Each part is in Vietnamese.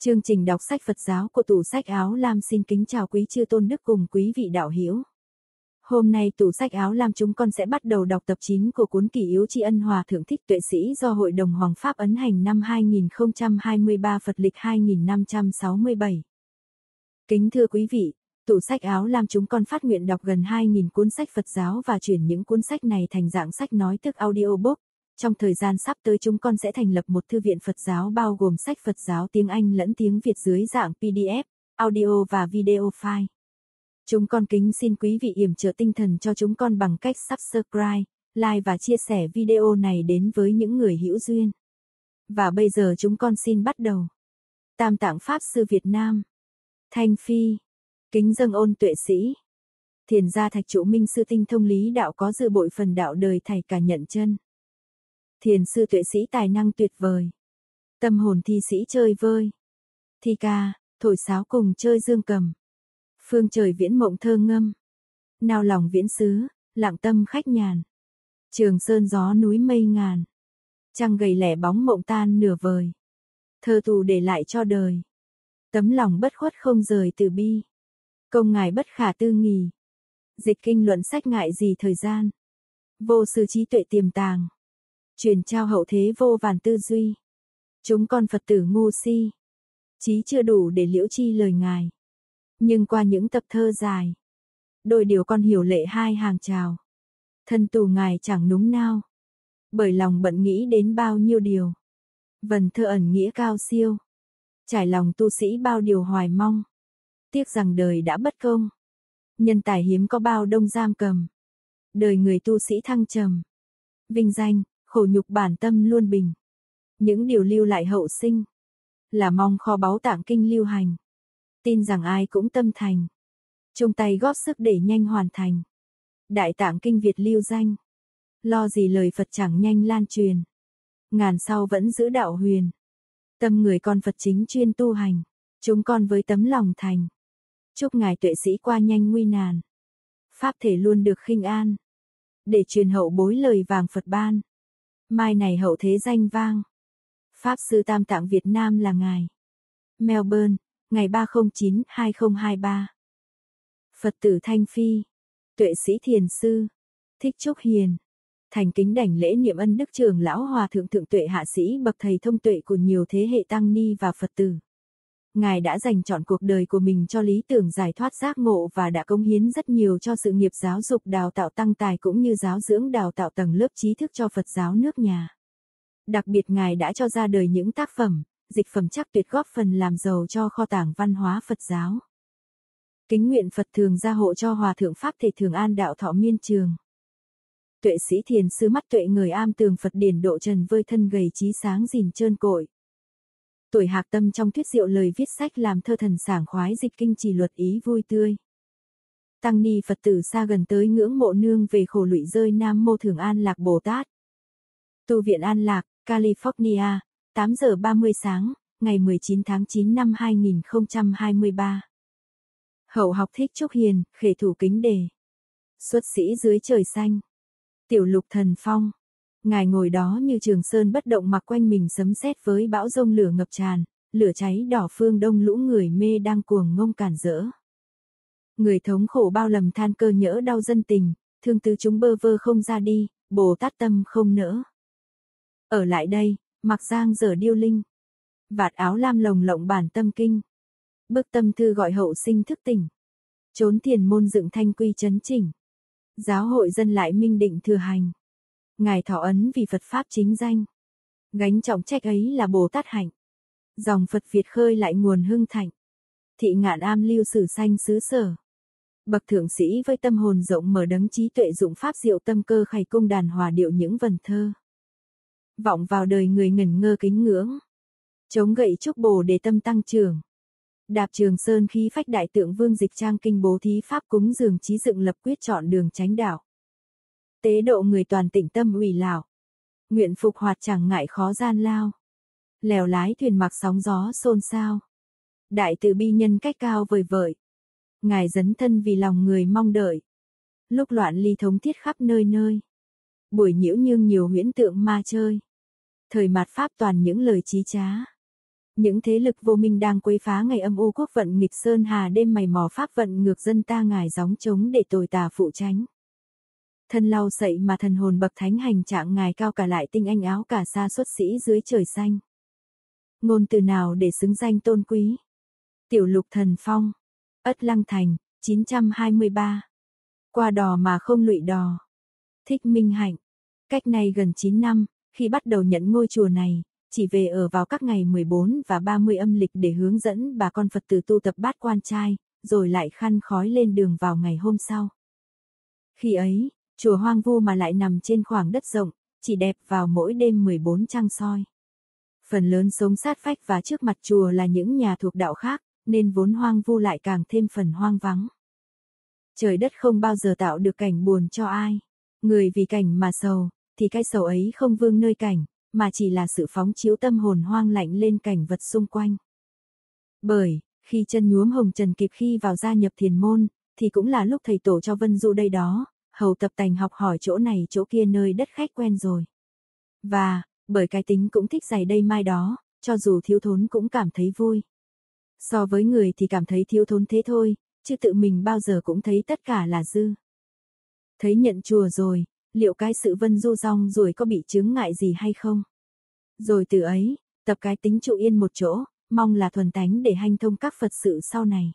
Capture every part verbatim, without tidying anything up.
Chương trình đọc sách Phật giáo của tủ sách áo lam xin kính chào quý chư tôn đức cùng quý vị đạo hữu. Hôm nay tủ sách áo lam chúng con sẽ bắt đầu đọc tập chín của cuốn Kỷ Yếu Tri Ân Hòa Thượng Thích Tuệ Sĩ do Hội đồng Hoàng Pháp ấn hành năm hai nghìn không trăm hai mươi ba Phật lịch hai nghìn năm trăm sáu mươi bảy. Kính thưa quý vị, tủ sách áo lam chúng con phát nguyện đọc gần hai nghìn cuốn sách Phật giáo và chuyển những cuốn sách này thành dạng sách nói tức audiobook. Trong thời gian sắp tới chúng con sẽ thành lập một thư viện Phật giáo bao gồm sách Phật giáo tiếng Anh lẫn tiếng Việt dưới dạng pê đê ép, audio và video file. Chúng con kính xin quý vị yểm trợ tinh thần cho chúng con bằng cách subscribe, like và chia sẻ video này đến với những người hữu duyên. Và bây giờ chúng con xin bắt đầu. Tam Tạng Pháp Sư Việt Nam Thanh Phi kính dâng ôn tuệ sĩ. Thiền gia Thạch Trụ Minh Sư tinh thông lý đạo có dự bội phần đạo đời thầy cả nhận chân. Thiền sư tuệ sĩ tài năng tuyệt vời. Tâm hồn thi sĩ chơi vơi. Thi ca, thổi sáo cùng chơi dương cầm. Phương trời viễn mộng thơ ngâm. Nao lòng viễn xứ, lặng tâm khách nhàn. Trường sơn gió núi mây ngàn. Trăng gầy lẻ bóng mộng tan nửa vời. Thơ tù để lại cho đời. Tấm lòng bất khuất không rời từ bi. Công ngài bất khả tư nghì. Dịch kinh luận sách ngại gì thời gian. Vô sư trí tuệ tiềm tàng. Truyền trao hậu thế vô vàn tư duy. Chúng con Phật tử ngu si. Trí chưa đủ để liễu chi lời ngài. Nhưng qua những tập thơ dài. Đôi điều con hiểu lệ hai hàng chào. Thân tù ngài chẳng núng nao. Bởi lòng bận nghĩ đến bao nhiêu điều. Vần thơ ẩn nghĩa cao siêu. Trải lòng tu sĩ bao điều hoài mong. Tiếc rằng đời đã bất công. Nhân tài hiếm có bao đông giam cầm. Đời người tu sĩ thăng trầm. Vinh danh, khổ nhục bản tâm luôn bình. Những điều lưu lại hậu sinh. Là mong kho báu tạng kinh lưu hành. Tin rằng ai cũng tâm thành. Chung tay góp sức để nhanh hoàn thành. Đại tạng kinh Việt lưu danh. Lo gì lời Phật chẳng nhanh lan truyền. Ngàn sau vẫn giữ đạo huyền. Tâm người con Phật chính chuyên tu hành. Chúng con với tấm lòng thành. Chúc ngài tuệ sĩ qua nhanh nguy nan. Pháp thể luôn được khinh an. Để truyền hậu bối lời vàng Phật ban. Mai này hậu thế danh vang. Pháp sư Tam Tạng Việt Nam là ngài. Melbourne, ngày ba mươi chín hai không hai ba. Phật tử Thanh Phi, tuệ sĩ thiền sư, Thích Trúc Hiền. Thành kính đảnh lễ niệm ân đức trưởng lão hòa thượng thượng tuệ hạ sĩ bậc thầy thông tuệ của nhiều thế hệ tăng ni và Phật tử. Ngài đã dành trọn cuộc đời của mình cho lý tưởng giải thoát giác ngộ và đã cống hiến rất nhiều cho sự nghiệp giáo dục đào tạo tăng tài cũng như giáo dưỡng đào tạo tầng lớp trí thức cho Phật giáo nước nhà. Đặc biệt Ngài đã cho ra đời những tác phẩm, dịch phẩm chắc tuyệt góp phần làm giàu cho kho tàng văn hóa Phật giáo. Kính nguyện Phật thường gia hộ cho Hòa Thượng Pháp Thể Thường An đạo thọ miên trường. Tuệ sĩ thiền sư mắt tuệ người am tường Phật điển độ trần vơi thân gầy trí sáng gìn trơn cội. Tuổi hạc tâm trong thuyết diệu lời viết sách làm thơ thần sảng khoái dịch kinh trì luật ý vui tươi. Tăng ni Phật tử xa gần tới ngưỡng mộ nương về khổ lụy rơi Nam Mô Thường An Lạc Bồ Tát. Tu viện An Lạc, California, tám giờ ba mươi sáng, ngày mười chín tháng chín năm hai nghìn không trăm hai mươi ba. Hậu học Thích Trúc Hiền, khể thủ kính đề. Xuất sĩ dưới trời xanh. Tiểu lục thần phong. Ngài ngồi đó như Trường Sơn bất động mặc quanh mình sấm sét với bão rông lửa ngập tràn, lửa cháy đỏ phương đông lũ người mê đang cuồng ngông cản rỡ. Người thống khổ bao lầm than cơ nhỡ đau dân tình, thương tứ chúng bơ vơ không ra đi, Bồ Tát tâm không nỡ. Ở lại đây, mặc giang dở điêu linh. Vạt áo lam lồng lộng bản tâm kinh. Bức tâm thư gọi hậu sinh thức tỉnh. Trốn thiền môn dựng thanh quy chấn chỉnh. Giáo hội dân lại minh định thừa hành. Ngài thọ ấn vì Phật Pháp chính danh. Gánh trọng trách ấy là Bồ Tát hạnh. Dòng Phật Việt khơi lại nguồn hưng thạnh. Thị ngạn am lưu sử sanh xứ sở. Bậc thượng sĩ với tâm hồn rộng mở đấng trí tuệ dụng Pháp diệu tâm cơ khải cung đàn hòa điệu những vần thơ. Vọng vào đời người ngẩn ngơ kính ngưỡng. Chống gậy trúc bồ để tâm tăng trưởng. Đạp Trường Sơn khí phách đại tượng vương dịch trang kinh bố thí Pháp cúng dường trí dựng lập quyết chọn đường chánh đạo. Tế độ người toàn tịnh tâm ủy lão. Nguyện phục hoạt chẳng ngại khó gian lao. Lèo lái thuyền mặc sóng gió xôn xao. Đại từ bi nhân cách cao vời vợi. Ngài dấn thân vì lòng người mong đợi. Lúc loạn ly thống thiết khắp nơi nơi. Buổi nhiễu nhương nhiều huyễn tượng ma chơi. Thời mạt Pháp toàn những lời trí trá. Những thế lực vô minh đang quấy phá ngày âm u quốc vận nghịch sơn hà đêm mày mò pháp vận ngược dân ta ngài gióng trống để tồi tà phụ tránh. Thân lau sậy mà thần hồn bậc thánh hành trạng ngài cao cả lại tinh anh áo cả xa xuất sĩ dưới trời xanh. Ngôn từ nào để xứng danh tôn quý. Tiểu Lục Thần Phong. Ất Lăng Thành, chín trăm hai mươi ba. Qua đò mà không lụy đò. Thích Minh Hạnh. Cách này gần chín năm, khi bắt đầu nhận ngôi chùa này, chỉ về ở vào các ngày mười bốn và ba mươi âm lịch để hướng dẫn bà con Phật tử tu tập bát quan trai, rồi lại khăn khói lên đường vào ngày hôm sau. Khi ấy, chùa hoang vu mà lại nằm trên khoảng đất rộng, chỉ đẹp vào mỗi đêm mười bốn trăng soi. Phần lớn sống sát vách và trước mặt chùa là những nhà thuộc đạo khác, nên vốn hoang vu lại càng thêm phần hoang vắng. Trời đất không bao giờ tạo được cảnh buồn cho ai. Người vì cảnh mà sầu, thì cái sầu ấy không vương nơi cảnh, mà chỉ là sự phóng chiếu tâm hồn hoang lạnh lên cảnh vật xung quanh. Bởi, khi chân nhuốm hồng trần kịp khi vào gia nhập thiền môn, thì cũng là lúc thầy tổ cho Vân Du đây đó, hầu tập tành học hỏi chỗ này chỗ kia nơi đất khách quen rồi. Và, bởi cái tính cũng thích giày đây mai đó, cho dù thiếu thốn cũng cảm thấy vui. So với người thì cảm thấy thiếu thốn thế thôi, chứ tự mình bao giờ cũng thấy tất cả là dư. Thấy nhận chùa rồi, liệu cái sự Vân Du rong rồi có bị chướng ngại gì hay không? Rồi từ ấy, tập cái tính trụ yên một chỗ, mong là thuần tánh để hanh thông các Phật sự sau này.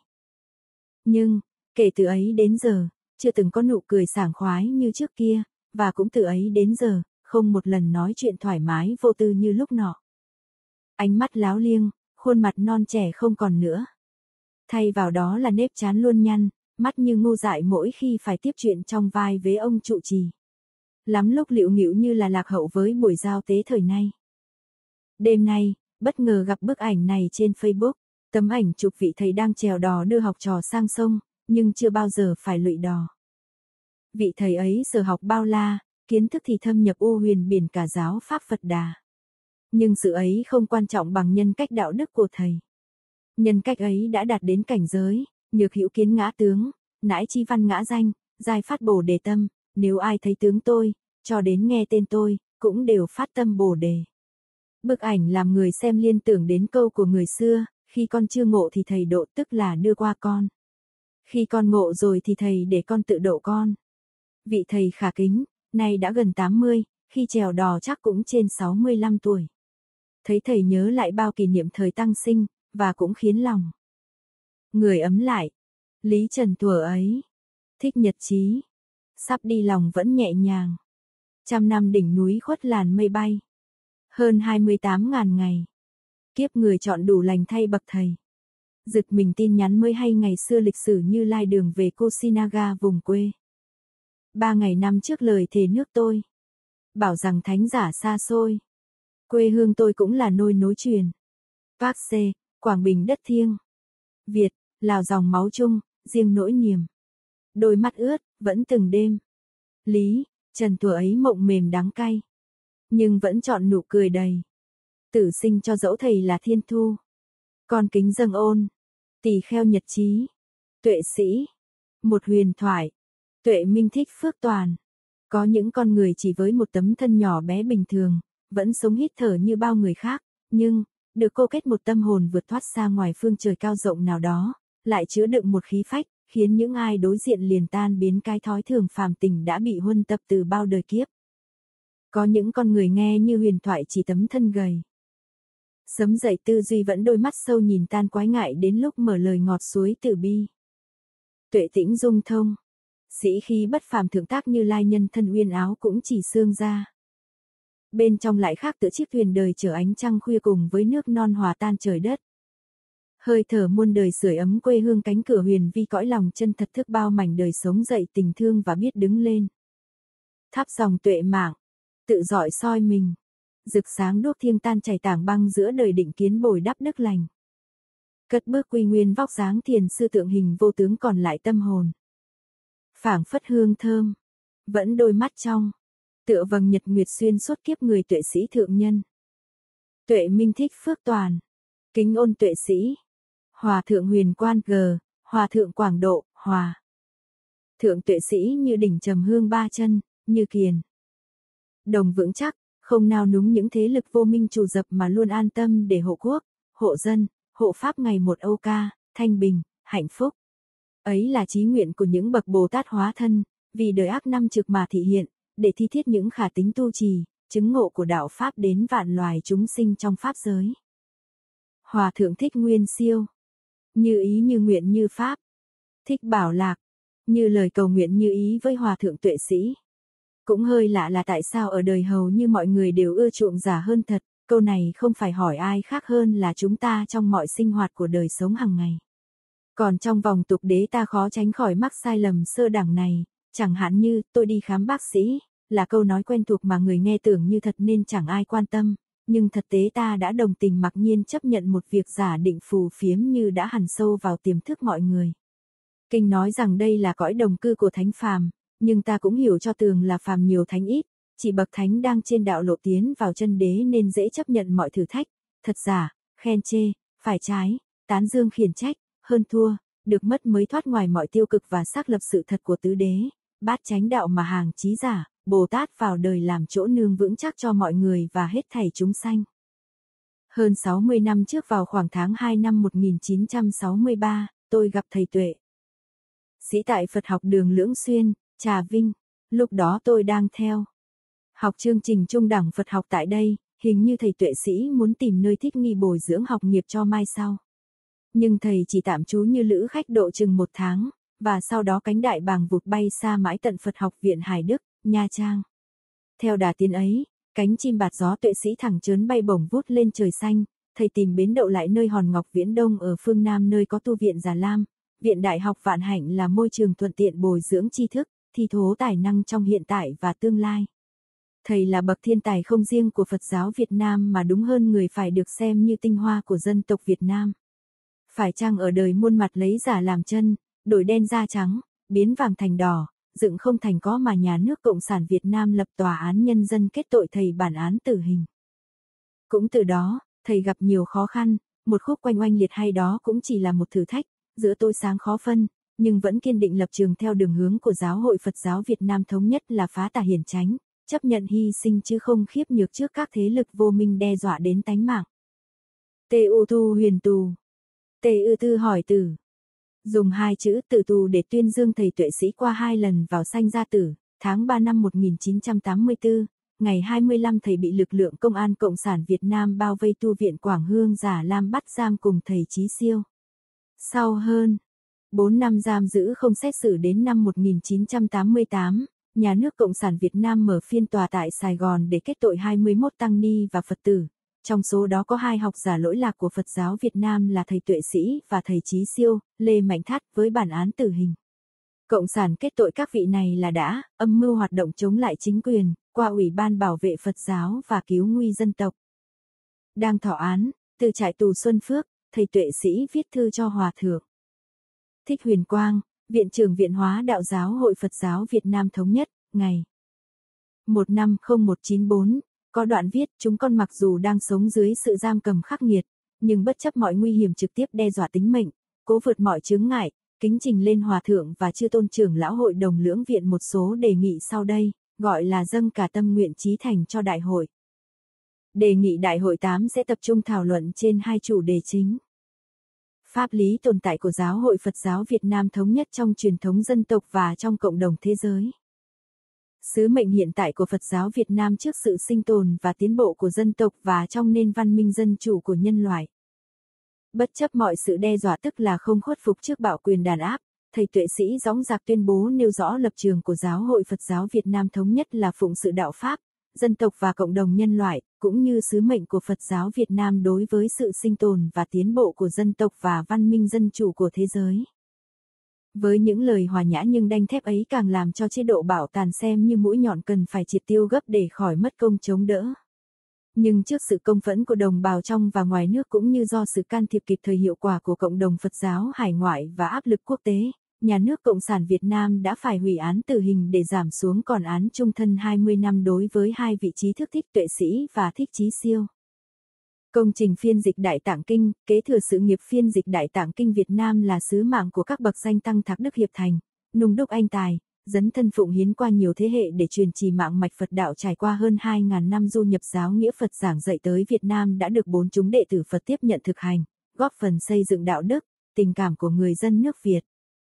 Nhưng, kể từ ấy đến giờ, chưa từng có nụ cười sảng khoái như trước kia, và cũng từ ấy đến giờ, không một lần nói chuyện thoải mái vô tư như lúc nọ. Ánh mắt láo liêng, khuôn mặt non trẻ không còn nữa. Thay vào đó là nếp trán luôn nhăn, mắt như ngu dại mỗi khi phải tiếp chuyện trong vai với ông trụ trì. Lắm lúc liệu nghĩu như là lạc hậu với buổi giao tế thời nay. Đêm nay, bất ngờ gặp bức ảnh này trên Facebook, tấm ảnh chụp vị thầy đang chèo đò đưa học trò sang sông, nhưng chưa bao giờ phải lụy đò. Vị thầy ấy sở học bao la, kiến thức thì thâm nhập u huyền biển cả giáo pháp Phật Đà. Nhưng sự ấy không quan trọng bằng nhân cách đạo đức của thầy. Nhân cách ấy đã đạt đến cảnh giới, nhược hữu kiến ngã tướng, nãi chi văn ngã danh, giai phát bồ đề tâm, nếu ai thấy tướng tôi, cho đến nghe tên tôi, cũng đều phát tâm bồ đề. Bức ảnh làm người xem liên tưởng đến câu của người xưa, khi con chưa ngộ thì thầy độ tức là đưa qua con. Khi con ngộ rồi thì thầy để con tự độ con. Vị thầy khả kính, nay đã gần tám mươi, khi chèo đò chắc cũng trên sáu mươi lăm tuổi. Thấy thầy nhớ lại bao kỷ niệm thời tăng sinh, và cũng khiến lòng người ấm lại. Lý Trần thuở ấy, thích nhật chí, sắp đi lòng vẫn nhẹ nhàng. Trăm năm đỉnh núi khuất làn mây bay, hơn hai mươi tám ngàn ngày. Kiếp người chọn đủ lành thay bậc thầy. Giật mình tin nhắn mới hay ngày xưa lịch sử Như Lai đường về Kushinaga vùng quê. Ba ngày năm trước lời thề nước tôi, bảo rằng thánh giả xa xôi. Quê hương tôi cũng là nôi nối truyền. Park Se, Quảng Bình đất thiêng. Việt, Lào dòng máu chung, riêng nỗi niềm. Đôi mắt ướt, vẫn từng đêm. Lý, Trần thuở ấy mộng mềm đắng cay. Nhưng vẫn chọn nụ cười đầy. Tử sinh cho dẫu thầy là thiên thu. Con kính dâng ôn. Tỳ kheo nhật chí. Tuệ sĩ. Một huyền thoại. Tuệ minh thích phước toàn. Có những con người chỉ với một tấm thân nhỏ bé bình thường, vẫn sống hít thở như bao người khác, nhưng, được cô kết một tâm hồn vượt thoát xa ngoài phương trời cao rộng nào đó, lại chứa đựng một khí phách, khiến những ai đối diện liền tan biến cái thói thường phàm tình đã bị huân tập từ bao đời kiếp. Có những con người nghe như huyền thoại chỉ tấm thân gầy. Sấm dậy tư duy vẫn đôi mắt sâu nhìn tan quái ngại đến lúc mở lời ngọt suối từ bi. Tuệ tĩnh dung thông. Sĩ khí bất phàm thượng tác Như Lai nhân thân uyên áo cũng chỉ xương ra. Bên trong lại khác tựa chiếc thuyền đời chở ánh trăng khuya cùng với nước non hòa tan trời đất. Hơi thở muôn đời sưởi ấm quê hương cánh cửa huyền vi cõi lòng chân thật thức bao mảnh đời sống dậy tình thương và biết đứng lên. Thắp dòng tuệ mạng, tự dọi soi mình, rực sáng đuốc thiêng tan chảy tảng băng giữa đời định kiến bồi đắp đức lành. Cất bước quy nguyên vóc dáng thiền sư tượng hình vô tướng còn lại tâm hồn. Phảng phất hương thơm, vẫn đôi mắt trong, tựa vầng nhật nguyệt xuyên suốt kiếp người tuệ sĩ thượng nhân. Tuệ minh thích phước toàn, kính ôn tuệ sĩ. Hòa thượng huyền quan g, hòa thượng quảng độ, hòa. Thượng tuệ sĩ như đỉnh trầm hương ba chân, như kiền đồng vững chắc, không nao núng những thế lực vô minh trù dập mà luôn an tâm để hộ quốc, hộ dân, hộ pháp ngày một âu ca, thanh bình, hạnh phúc. Ấy là chí nguyện của những bậc Bồ Tát hóa thân, vì đời ác năm trực mà thị hiện, để thi thiết những khả tính tu trì, chứng ngộ của đạo Pháp đến vạn loài chúng sinh trong Pháp giới. Hòa thượng Thích Nguyên Siêu. Như ý như nguyện như Pháp. Thích Bảo Lạc. Như lời cầu nguyện như ý với Hòa thượng Tuệ Sĩ. Cũng hơi lạ là tại sao ở đời hầu như mọi người đều ưa chuộng giả hơn thật, câu này không phải hỏi ai khác hơn là chúng ta trong mọi sinh hoạt của đời sống hàng ngày. Còn trong vòng tục đế ta khó tránh khỏi mắc sai lầm sơ đẳng này, chẳng hạn như, tôi đi khám bác sĩ, là câu nói quen thuộc mà người nghe tưởng như thật nên chẳng ai quan tâm, nhưng thực tế ta đã đồng tình mặc nhiên chấp nhận một việc giả định phù phiếm như đã hằn sâu vào tiềm thức mọi người. Kinh nói rằng đây là cõi đồng cư của thánh phàm, nhưng ta cũng hiểu cho tường là phàm nhiều thánh ít, chỉ bậc thánh đang trên đạo lộ tiến vào chân đế nên dễ chấp nhận mọi thử thách, thật giả, khen chê, phải trái, tán dương khiển trách, hơn thua, được mất mới thoát ngoài mọi tiêu cực và xác lập sự thật của tứ đế, bát chánh đạo mà hàng trí giả, Bồ Tát vào đời làm chỗ nương vững chắc cho mọi người và hết thảy chúng sanh. Hơn sáu mươi năm trước vào khoảng tháng hai năm một nghìn chín trăm sáu mươi ba, tôi gặp thầy Tuệ Sĩ tại Phật học đường Lưỡng Xuyên, Trà Vinh. Lúc đó tôi đang theo học chương trình trung đẳng Phật học tại đây, hình như thầy Tuệ Sĩ muốn tìm nơi thích nghi bồi dưỡng học nghiệp cho mai sau. Nhưng thầy chỉ tạm trú như lữ khách độ chừng một tháng, và sau đó cánh đại bàng vụt bay xa mãi tận Phật học viện Hải Đức, Nha Trang. Theo đà tiến ấy, cánh chim bạt gió Tuệ Sĩ thẳng chớn bay bổng vút lên trời xanh, thầy tìm bến đậu lại nơi hòn ngọc Viễn Đông ở phương Nam nơi có tu viện Già Lam, viện Đại học Vạn Hạnh là môi trường thuận tiện bồi dưỡng tri thức, thi thố tài năng trong hiện tại và tương lai. Thầy là bậc thiên tài không riêng của Phật giáo Việt Nam mà đúng hơn người phải được xem như tinh hoa của dân tộc Việt Nam. Phải chăng ở đời muôn mặt lấy giả làm chân, đổi đen ra trắng, biến vàng thành đỏ, dựng không thành có mà nhà nước Cộng sản Việt Nam lập tòa án nhân dân kết tội thầy bản án tử hình. Cũng từ đó, thầy gặp nhiều khó khăn, một khúc quanh oanh liệt hay đó cũng chỉ là một thử thách, giữa tôi sáng khó phân, nhưng vẫn kiên định lập trường theo đường hướng của Giáo hội Phật giáo Việt Nam thống nhất là phá tà hiển chánh, chấp nhận hy sinh chứ không khiếp nhược trước các thế lực vô minh đe dọa đến tánh mạng. Tê U Tu huyền tù. Tê Ư Tư hỏi tử. Dùng hai chữ tử tù để tuyên dương thầy Tuệ Sĩ qua hai lần vào sanh gia tử, tháng ba năm một nghìn chín trăm tám mươi tư, ngày hai mươi lăm thầy bị lực lượng Công an Cộng sản Việt Nam bao vây tu viện Quảng Hương Già Lam bắt giam cùng thầy Chí Siêu. Sau hơn bốn năm giam giữ không xét xử đến năm một nghìn chín trăm tám mươi tám, nhà nước Cộng sản Việt Nam mở phiên tòa tại Sài Gòn để kết tội hai mươi mốt tăng ni và Phật tử. Trong số đó có hai học giả lỗi lạc của Phật giáo Việt Nam là thầy Tuệ Sĩ và thầy Chí Siêu, Lê Mạnh Thắt với bản án tử hình. Cộng sản kết tội các vị này là đã âm mưu hoạt động chống lại chính quyền, qua Ủy ban Bảo vệ Phật giáo và Cứu nguy dân tộc. Đang thọ án, từ trại tù Xuân Phước, thầy Tuệ Sĩ viết thư cho Hòa thượng Thích Huyền Quang, Viện trưởng Viện Hóa Đạo Giáo hội Phật giáo Việt Nam Thống nhất, ngày một năm không một chín bốn, có đoạn viết chúng con mặc dù đang sống dưới sự giam cầm khắc nghiệt, nhưng bất chấp mọi nguy hiểm trực tiếp đe dọa tính mệnh, cố vượt mọi chướng ngại, kính trình lên Hòa thượng và chư tôn trưởng lão hội đồng Lưỡng Viện một số đề nghị sau đây, gọi là dâng cả tâm nguyện chí thành cho đại hội. Đề nghị đại hội tám sẽ tập trung thảo luận trên hai chủ đề chính. Pháp lý tồn tại của Giáo hội Phật giáo Việt Nam thống nhất trong truyền thống dân tộc và trong cộng đồng thế giới. Sứ mệnh hiện tại của Phật giáo Việt Nam trước sự sinh tồn và tiến bộ của dân tộc và trong nền văn minh dân chủ của nhân loại. Bất chấp mọi sự đe dọa tức là không khuất phục trước bạo quyền đàn áp, thầy Tuệ Sĩ dõng dạc tuyên bố nêu rõ lập trường của Giáo hội Phật giáo Việt Nam thống nhất là phụng sự đạo Pháp, dân tộc và cộng đồng nhân loại, cũng như sứ mệnh của Phật giáo Việt Nam đối với sự sinh tồn và tiến bộ của dân tộc và văn minh dân chủ của thế giới. Với những lời hòa nhã nhưng đanh thép ấy càng làm cho chế độ bảo tàn xem như mũi nhọn cần phải triệt tiêu gấp để khỏi mất công chống đỡ. Nhưng trước sự công phẫn của đồng bào trong và ngoài nước cũng như do sự can thiệp kịp thời hiệu quả của cộng đồng Phật giáo hải ngoại và áp lực quốc tế, nhà nước Cộng sản Việt Nam đã phải hủy án tử hình để giảm xuống còn án chung thân hai mươi năm đối với hai vị trí thức Thích Tuệ Sĩ và Thích Chí Siêu. Công trình phiên dịch Đại Tạng Kinh, kế thừa sự nghiệp phiên dịch Đại Tạng Kinh Việt Nam là sứ mạng của các bậc danh tăng Thạc Đức Hiệp Thành, Nung Đúc Anh Tài, dấn thân phụng hiến qua nhiều thế hệ để truyền trì mạng mạch Phật đạo trải qua hơn hai nghìn năm du nhập giáo nghĩa Phật giảng dạy tới Việt Nam đã được bốn chúng đệ tử Phật tiếp nhận thực hành, góp phần xây dựng đạo đức, tình cảm của người dân nước Việt.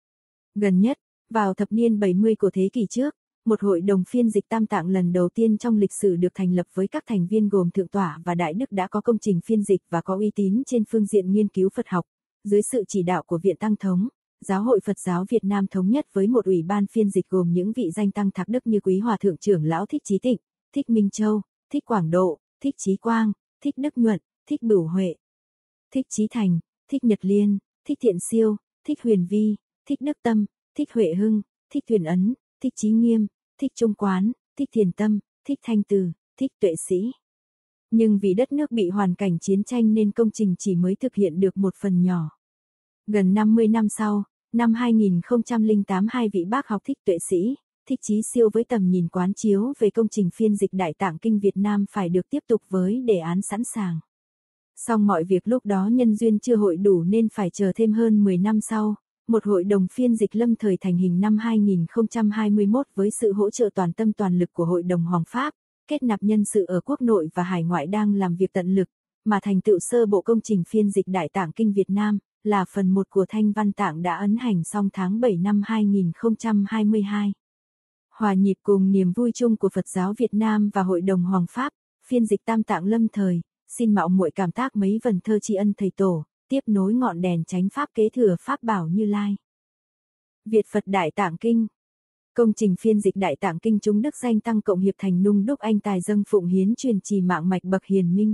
Gần nhất, vào thập niên bảy mươi của thế kỷ trước, một hội đồng phiên dịch Tam Tạng lần đầu tiên trong lịch sử được thành lập với các thành viên gồm Thượng tọa và Đại Đức đã có công trình phiên dịch và có uy tín trên phương diện nghiên cứu Phật học, dưới sự chỉ đạo của Viện Tăng Thống. Giáo hội Phật giáo Việt Nam thống nhất với một ủy ban phiên dịch gồm những vị danh tăng thạc đức như Quý Hòa Thượng Trưởng Lão Thích Chí Tịnh, Thích Minh Châu, Thích Quảng Độ, Thích Chí Quang, Thích Đức Nhuận, Thích Bửu Huệ, Thích Chí Thành, Thích Nhật Liên, Thích Thiện Siêu, Thích Huyền Vi, Thích Đức Tâm, Thích Huệ Hưng, Thích Thuyền Ấn, Thích Chí Nghiêm, Thích Trung Quán, Thích Thiền Tâm, Thích Thanh Từ, Thích Tuệ Sĩ. Nhưng vì đất nước bị hoàn cảnh chiến tranh nên công trình chỉ mới thực hiện được một phần nhỏ. Gần năm mươi năm sau, năm hai nghìn không trăm lẻ tám hai vị bác học Thích Tuệ Sĩ, Thích Chí Siêu với tầm nhìn quán chiếu về công trình phiên dịch Đại Tạng Kinh Việt Nam phải được tiếp tục với đề án sẵn sàng. Song mọi việc lúc đó nhân duyên chưa hội đủ nên phải chờ thêm hơn mười năm sau, một hội đồng phiên dịch lâm thời thành hình năm hai nghìn không trăm hai mươi mốt với sự hỗ trợ toàn tâm toàn lực của Hội đồng Hoàng Pháp, kết nạp nhân sự ở quốc nội và hải ngoại đang làm việc tận lực, mà thành tựu sơ bộ công trình phiên dịch Đại Tạng Kinh Việt Nam, là phần một của Thanh Văn Tạng đã ấn hành xong tháng bảy năm hai nghìn không trăm hai mươi hai. Hòa nhịp cùng niềm vui chung của Phật giáo Việt Nam và Hội đồng Hoàng Pháp, phiên dịch Tam Tạng lâm thời, xin mạo muội cảm tác mấy vần thơ tri ân thầy tổ, tiếp nối ngọn đèn chánh pháp kế thừa Pháp bảo Như Lai. Việt Phật Đại Tạng Kinh. Công trình phiên dịch Đại Tạng Kinh chúng đức danh tăng cộng hiệp thành nung đúc anh tài dâng phụng hiến truyền trì mạng mạch bậc hiền minh.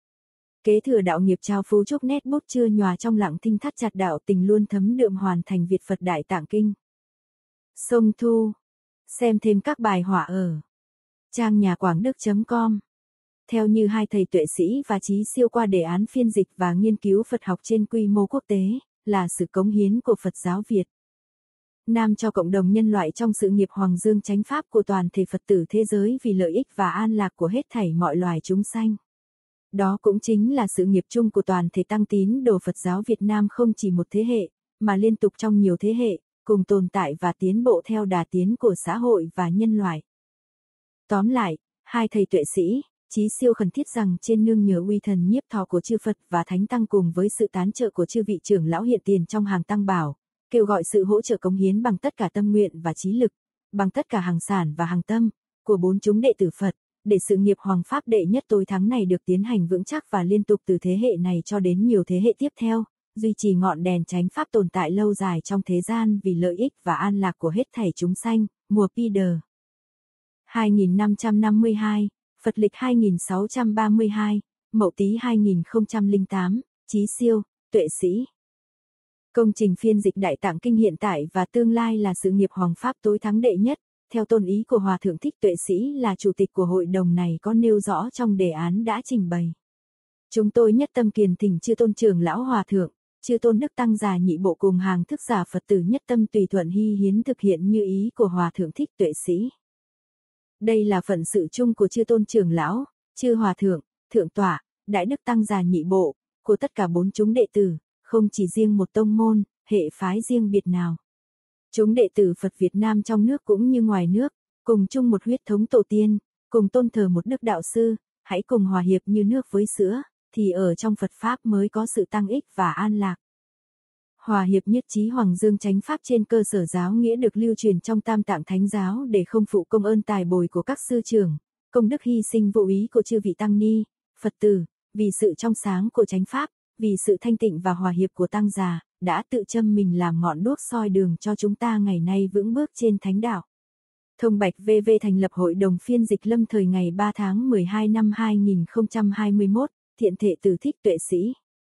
Kế thừa đạo nghiệp trao phú chúc nét bút chưa nhòa trong lặng thinh thắt chặt đạo tình luôn thấm đượm hoàn thành Việt Phật Đại Tạng Kinh. Sông Thu. Xem thêm các bài họa ở trang nhà quảng đức chấm com. Theo như hai thầy Tuệ Sĩ và Chí Siêu qua đề án phiên dịch và nghiên cứu Phật học trên quy mô quốc tế, là sự cống hiến của Phật giáo Việt Nam cho cộng đồng nhân loại trong sự nghiệp Hoàng Dương chánh pháp của toàn thể Phật tử thế giới vì lợi ích và an lạc của hết thảy mọi loài chúng sanh. Đó cũng chính là sự nghiệp chung của toàn thể tăng tín đồ Phật giáo Việt Nam không chỉ một thế hệ, mà liên tục trong nhiều thế hệ, cùng tồn tại và tiến bộ theo đà tiến của xã hội và nhân loại. Tóm lại, hai thầy Tuệ Sĩ, Chí Siêu khẩn thiết rằng trên nương nhờ uy thần nhiếp thọ của chư Phật và Thánh Tăng cùng với sự tán trợ của chư vị trưởng lão hiện tiền trong hàng tăng bảo, kêu gọi sự hỗ trợ cống hiến bằng tất cả tâm nguyện và trí lực, bằng tất cả hàng sản và hàng tâm, của bốn chúng đệ tử Phật, để sự nghiệp Hoàng Pháp đệ nhất tối thắng này được tiến hành vững chắc và liên tục từ thế hệ này cho đến nhiều thế hệ tiếp theo, duy trì ngọn đèn chánh Pháp tồn tại lâu dài trong thế gian vì lợi ích và an lạc của hết thảy chúng sanh. Mùa Peter hai nghìn năm trăm năm mươi hai, Phật lịch hai nghìn sáu trăm ba mươi hai, Mậu Tý hai nghìn không trăm lẻ tám, Chí Siêu, Tuệ Sĩ. Công trình phiên dịch Đại Tạng Kinh hiện tại và tương lai là sự nghiệp Hoàng Pháp tối thắng đệ nhất, theo tôn ý của Hòa Thượng Thích Tuệ Sĩ là chủ tịch của hội đồng này có nêu rõ trong đề án đã trình bày. Chúng tôi nhất tâm kiền thỉnh chư tôn trưởng lão Hòa Thượng, chư tôn đức tăng già nhị bộ cùng hàng thức giả Phật tử nhất tâm tùy thuận hy hiến thực hiện như ý của Hòa Thượng Thích Tuệ Sĩ. Đây là phận sự chung của chư tôn trưởng lão, chư Hòa Thượng, Thượng Tọa, Đại Đức Tăng già nhị bộ, của tất cả bốn chúng đệ tử, không chỉ riêng một tông môn, hệ phái riêng biệt nào. Chúng đệ tử Phật Việt Nam trong nước cũng như ngoài nước, cùng chung một huyết thống tổ tiên, cùng tôn thờ một đức đạo sư, hãy cùng hòa hiệp như nước với sữa, thì ở trong Phật Pháp mới có sự tăng ích và an lạc. Hòa hiệp nhất trí Hoàng Dương chánh Pháp trên cơ sở giáo nghĩa được lưu truyền trong Tam Tạng Thánh Giáo để không phụ công ơn tài bồi của các sư trưởng, công đức hy sinh vô ý của chư vị tăng ni, Phật tử, vì sự trong sáng của chánh Pháp, vì sự thanh tịnh và hòa hiệp của tăng già, đã tự châm mình làm ngọn đuốc soi đường cho chúng ta ngày nay vững bước trên thánh đạo. Thông Bạch vê vê thành lập hội đồng phiên dịch lâm thời ngày ba tháng mười hai năm hai nghìn không trăm hai mươi mốt, thiện thể từ Thích Tuệ Sĩ.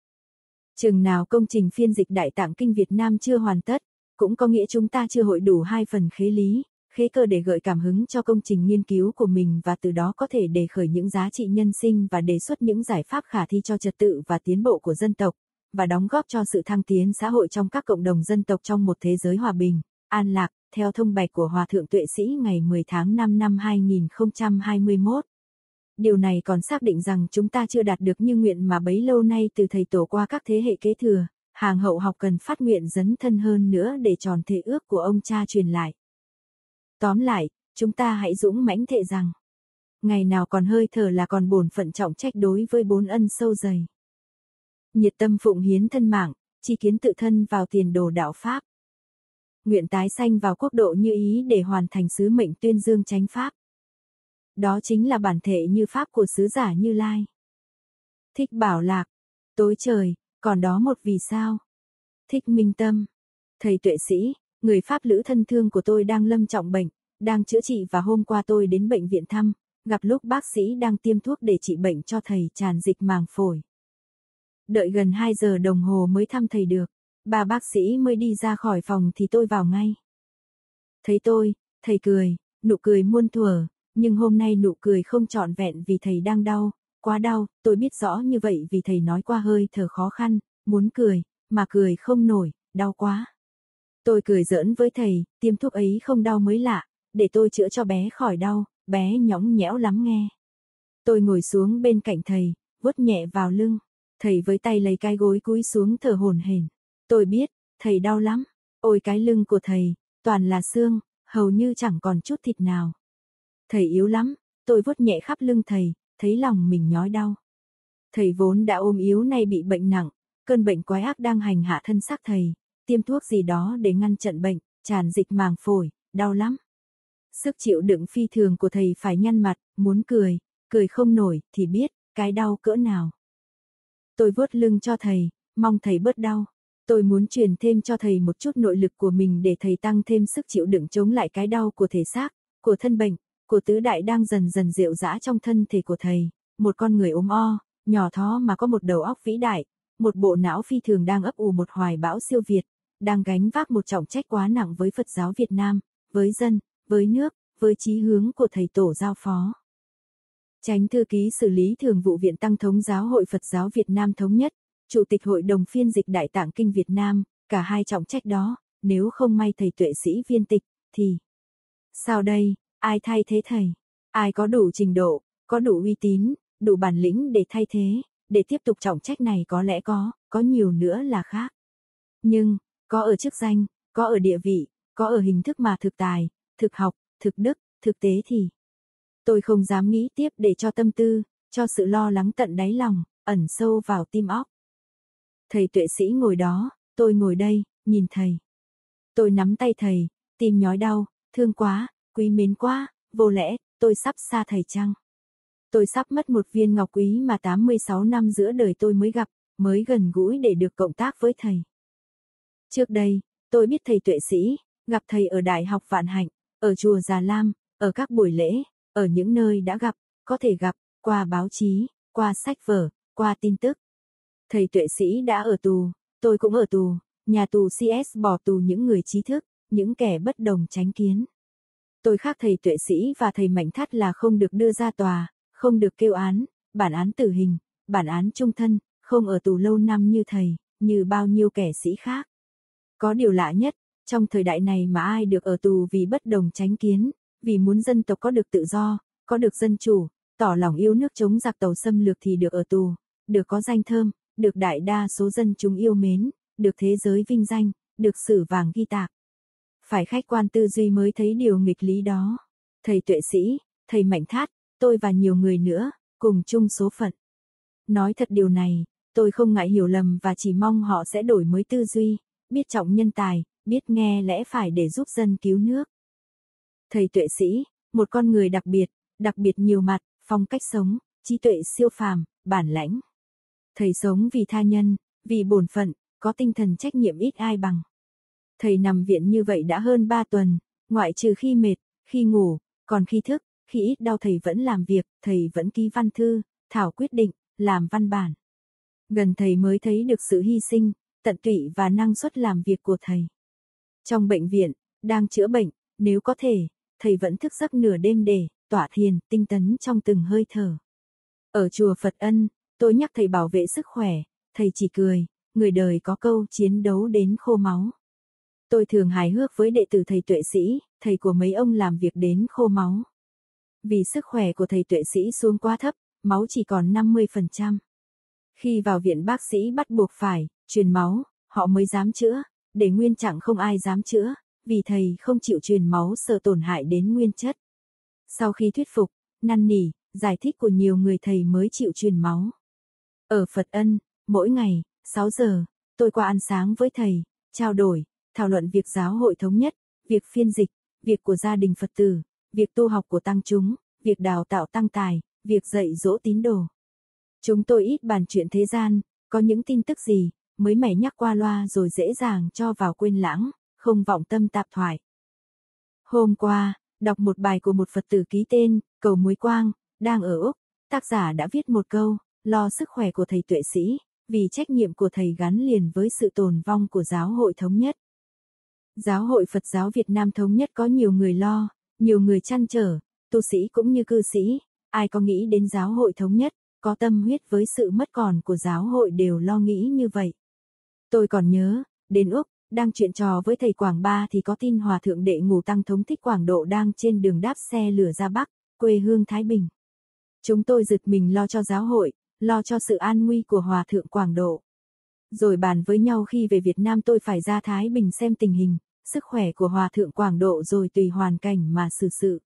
Chừng nào công trình phiên dịch Đại Tạng Kinh Việt Nam chưa hoàn tất, cũng có nghĩa chúng ta chưa hội đủ hai phần khế lý, khế cơ để gợi cảm hứng cho công trình nghiên cứu của mình và từ đó có thể đề khởi những giá trị nhân sinh và đề xuất những giải pháp khả thi cho trật tự và tiến bộ của dân tộc, và đóng góp cho sự thăng tiến xã hội trong các cộng đồng dân tộc trong một thế giới hòa bình, an lạc, theo thông bạch của Hòa Thượng Tuệ Sĩ ngày mười tháng năm năm hai nghìn không trăm hai mươi mốt. Điều này còn xác định rằng chúng ta chưa đạt được như nguyện mà bấy lâu nay từ thầy tổ qua các thế hệ kế thừa, hàng hậu học cần phát nguyện dấn thân hơn nữa để tròn thể ước của ông cha truyền lại. Tóm lại, chúng ta hãy dũng mãnh thệ rằng, ngày nào còn hơi thở là còn bổn phận trọng trách đối với bốn ân sâu dày. Nhiệt tâm phụng hiến thân mạng, chi kiến tự thân vào tiền đồ đạo Pháp. Nguyện tái sanh vào quốc độ như ý để hoàn thành sứ mệnh tuyên dương chánh Pháp. Đó chính là bản thể như Pháp của sứ giả Như Lai. Thích Bảo Lạc. Tối trời, còn đó một vì sao. Thích Minh Tâm. Thầy tuệ sĩ, người Pháp lữ thân thương của tôi đang lâm trọng bệnh, đang chữa trị và hôm qua tôi đến bệnh viện thăm, gặp lúc bác sĩ đang tiêm thuốc để trị bệnh cho thầy tràn dịch màng phổi. Đợi gần hai giờ đồng hồ mới thăm thầy được, bà bác sĩ mới đi ra khỏi phòng thì tôi vào ngay. Thấy tôi, thầy cười, nụ cười muôn thuở, nhưng hôm nay nụ cười không trọn vẹn vì thầy đang đau, quá đau, tôi biết rõ như vậy vì thầy nói qua hơi thở khó khăn, muốn cười, mà cười không nổi, đau quá. Tôi cười giỡn với thầy, tiêm thuốc ấy không đau mới lạ, để tôi chữa cho bé khỏi đau, bé nhõng nhẽo lắm nghe. Tôi ngồi xuống bên cạnh thầy, vuốt nhẹ vào lưng, thầy với tay lấy cái gối cúi xuống thở hổn hển. Tôi biết, thầy đau lắm, ôi cái lưng của thầy, toàn là xương, hầu như chẳng còn chút thịt nào. Thầy yếu lắm, tôi vuốt nhẹ khắp lưng thầy, thấy lòng mình nhói đau. Thầy vốn đã ôm yếu nay bị bệnh nặng, cơn bệnh quái ác đang hành hạ thân xác thầy, tiêm thuốc gì đó để ngăn chặn bệnh, tràn dịch màng phổi, đau lắm. Sức chịu đựng phi thường của thầy phải nhăn mặt, muốn cười, cười không nổi thì biết, cái đau cỡ nào. Tôi vuốt lưng cho thầy, mong thầy bớt đau. Tôi muốn truyền thêm cho thầy một chút nội lực của mình để thầy tăng thêm sức chịu đựng chống lại cái đau của thể xác, của thân bệnh, của tứ đại đang dần dần rệu rã trong thân thể của thầy. Một con người ốm o, nhỏ thó mà có một đầu óc vĩ đại, một bộ não phi thường đang ấp ủ một hoài bão siêu việt, đang gánh vác một trọng trách quá nặng với Phật giáo Việt Nam, với dân, với nước, với chí hướng của thầy tổ giao phó. Chánh thư ký xử lý thường vụ Viện Tăng thống Giáo hội Phật giáo Việt Nam Thống nhất, Chủ tịch Hội đồng phiên dịch Đại Tạng Kinh Việt Nam, cả hai trọng trách đó, nếu không may thầy tuệ sĩ viên tịch, thì... Sao đây, ai thay thế thầy? Ai có đủ trình độ, có đủ uy tín, đủ bản lĩnh để thay thế, để tiếp tục trọng trách này có lẽ có, có nhiều nữa là khác. Nhưng, có ở chức danh, có ở địa vị, có ở hình thức mà thực tài, thực học, thực đức, thực tế thì... Tôi không dám nghĩ tiếp để cho tâm tư, cho sự lo lắng tận đáy lòng, ẩn sâu vào tim óc. Thầy tuệ sĩ ngồi đó, tôi ngồi đây, nhìn thầy. Tôi nắm tay thầy, tim nhói đau, thương quá, quý mến quá, vô lẽ, tôi sắp xa thầy chăng? Tôi sắp mất một viên ngọc quý mà tám mươi sáu năm giữa đời tôi mới gặp, mới gần gũi để được cộng tác với thầy. Trước đây, tôi biết thầy tuệ sĩ, gặp thầy ở Đại học Vạn Hạnh, ở chùa Già Lam, ở các buổi lễ, ở những nơi đã gặp, có thể gặp, qua báo chí, qua sách vở, qua tin tức. Thầy tuệ sĩ đã ở tù, tôi cũng ở tù, nhà tù xê ét bỏ tù những người trí thức, những kẻ bất đồng chánh kiến. Tôi khác thầy tuệ sĩ và thầy Mạnh Thắt là không được đưa ra tòa, không được kêu án, bản án tử hình, bản án chung thân, không ở tù lâu năm như thầy, như bao nhiêu kẻ sĩ khác. Có điều lạ nhất, trong thời đại này mà ai được ở tù vì bất đồng chánh kiến, vì muốn dân tộc có được tự do, có được dân chủ, tỏ lòng yêu nước chống giặc tàu xâm lược thì được ở tù, được có danh thơm, được đại đa số dân chúng yêu mến, được thế giới vinh danh, được sử vàng ghi tạc. Phải khách quan tư duy mới thấy điều nghịch lý đó. Thầy tuệ sĩ, thầy Mạnh Thát, tôi và nhiều người nữa, cùng chung số phận. Nói thật điều này, tôi không ngại hiểu lầm và chỉ mong họ sẽ đổi mới tư duy, biết trọng nhân tài, biết nghe lẽ phải để giúp dân cứu nước. Thầy tuệ sĩ, một con người đặc biệt, đặc biệt nhiều mặt, phong cách sống, trí tuệ siêu phàm, bản lãnh. Thầy sống vì tha nhân, vì bổn phận, có tinh thần trách nhiệm ít ai bằng. Thầy nằm viện như vậy đã hơn ba tuần, ngoại trừ khi mệt, khi ngủ, còn khi thức, khi ít đau thầy vẫn làm việc, thầy vẫn ký văn thư, thảo quyết định, làm văn bản. Gần thầy mới thấy được sự hy sinh, tận tụy và năng suất làm việc của thầy. Trong bệnh viện, đang chữa bệnh, nếu có thể, thầy vẫn thức giấc nửa đêm để tọa thiền, tinh tấn trong từng hơi thở. Ở chùa Phật Ân, tôi nhắc thầy bảo vệ sức khỏe, thầy chỉ cười, người đời có câu chiến đấu đến khô máu. Tôi thường hài hước với đệ tử thầy tuệ sĩ, thầy của mấy ông làm việc đến khô máu. Vì sức khỏe của thầy tuệ sĩ xuống quá thấp, máu chỉ còn năm mươi phần trăm. Khi vào viện bác sĩ bắt buộc phải truyền máu, họ mới dám chữa, để nguyên trạng không ai dám chữa, vì thầy không chịu truyền máu sợ tổn hại đến nguyên chất. Sau khi thuyết phục, năn nỉ, giải thích của nhiều người thầy mới chịu truyền máu. Ở Phật Ân, mỗi ngày, sáu giờ, tôi qua ăn sáng với thầy, trao đổi, thảo luận việc giáo hội thống nhất, việc phiên dịch, việc của gia đình Phật tử, việc tu học của tăng chúng, việc đào tạo tăng tài, việc dạy dỗ tín đồ. Chúng tôi ít bàn chuyện thế gian, có những tin tức gì, mới mẻ nhắc qua loa rồi dễ dàng cho vào quên lãng, không vọng tâm tạp thoại. Hôm qua, đọc một bài của một Phật tử ký tên, Cầu Muối Quang, đang ở Úc, tác giả đã viết một câu, lo sức khỏe của thầy tuệ sĩ, vì trách nhiệm của thầy gắn liền với sự tồn vong của giáo hội thống nhất. Giáo hội Phật giáo Việt Nam thống nhất có nhiều người lo, nhiều người trăn trở, tu sĩ cũng như cư sĩ, ai có nghĩ đến giáo hội thống nhất, có tâm huyết với sự mất còn của giáo hội đều lo nghĩ như vậy. Tôi còn nhớ, đến Úc, đang chuyện trò với thầy Quảng Ba thì có tin Hòa Thượng Đệ Ngũ Tăng Thống Thích Quảng Độ đang trên đường đáp xe lửa ra Bắc, quê hương Thái Bình. Chúng tôi giật mình lo cho giáo hội, lo cho sự an nguy của Hòa Thượng Quảng Độ. Rồi bàn với nhau khi về Việt Nam tôi phải ra Thái Bình xem tình hình, sức khỏe của Hòa Thượng Quảng Độ rồi tùy hoàn cảnh mà xử sự.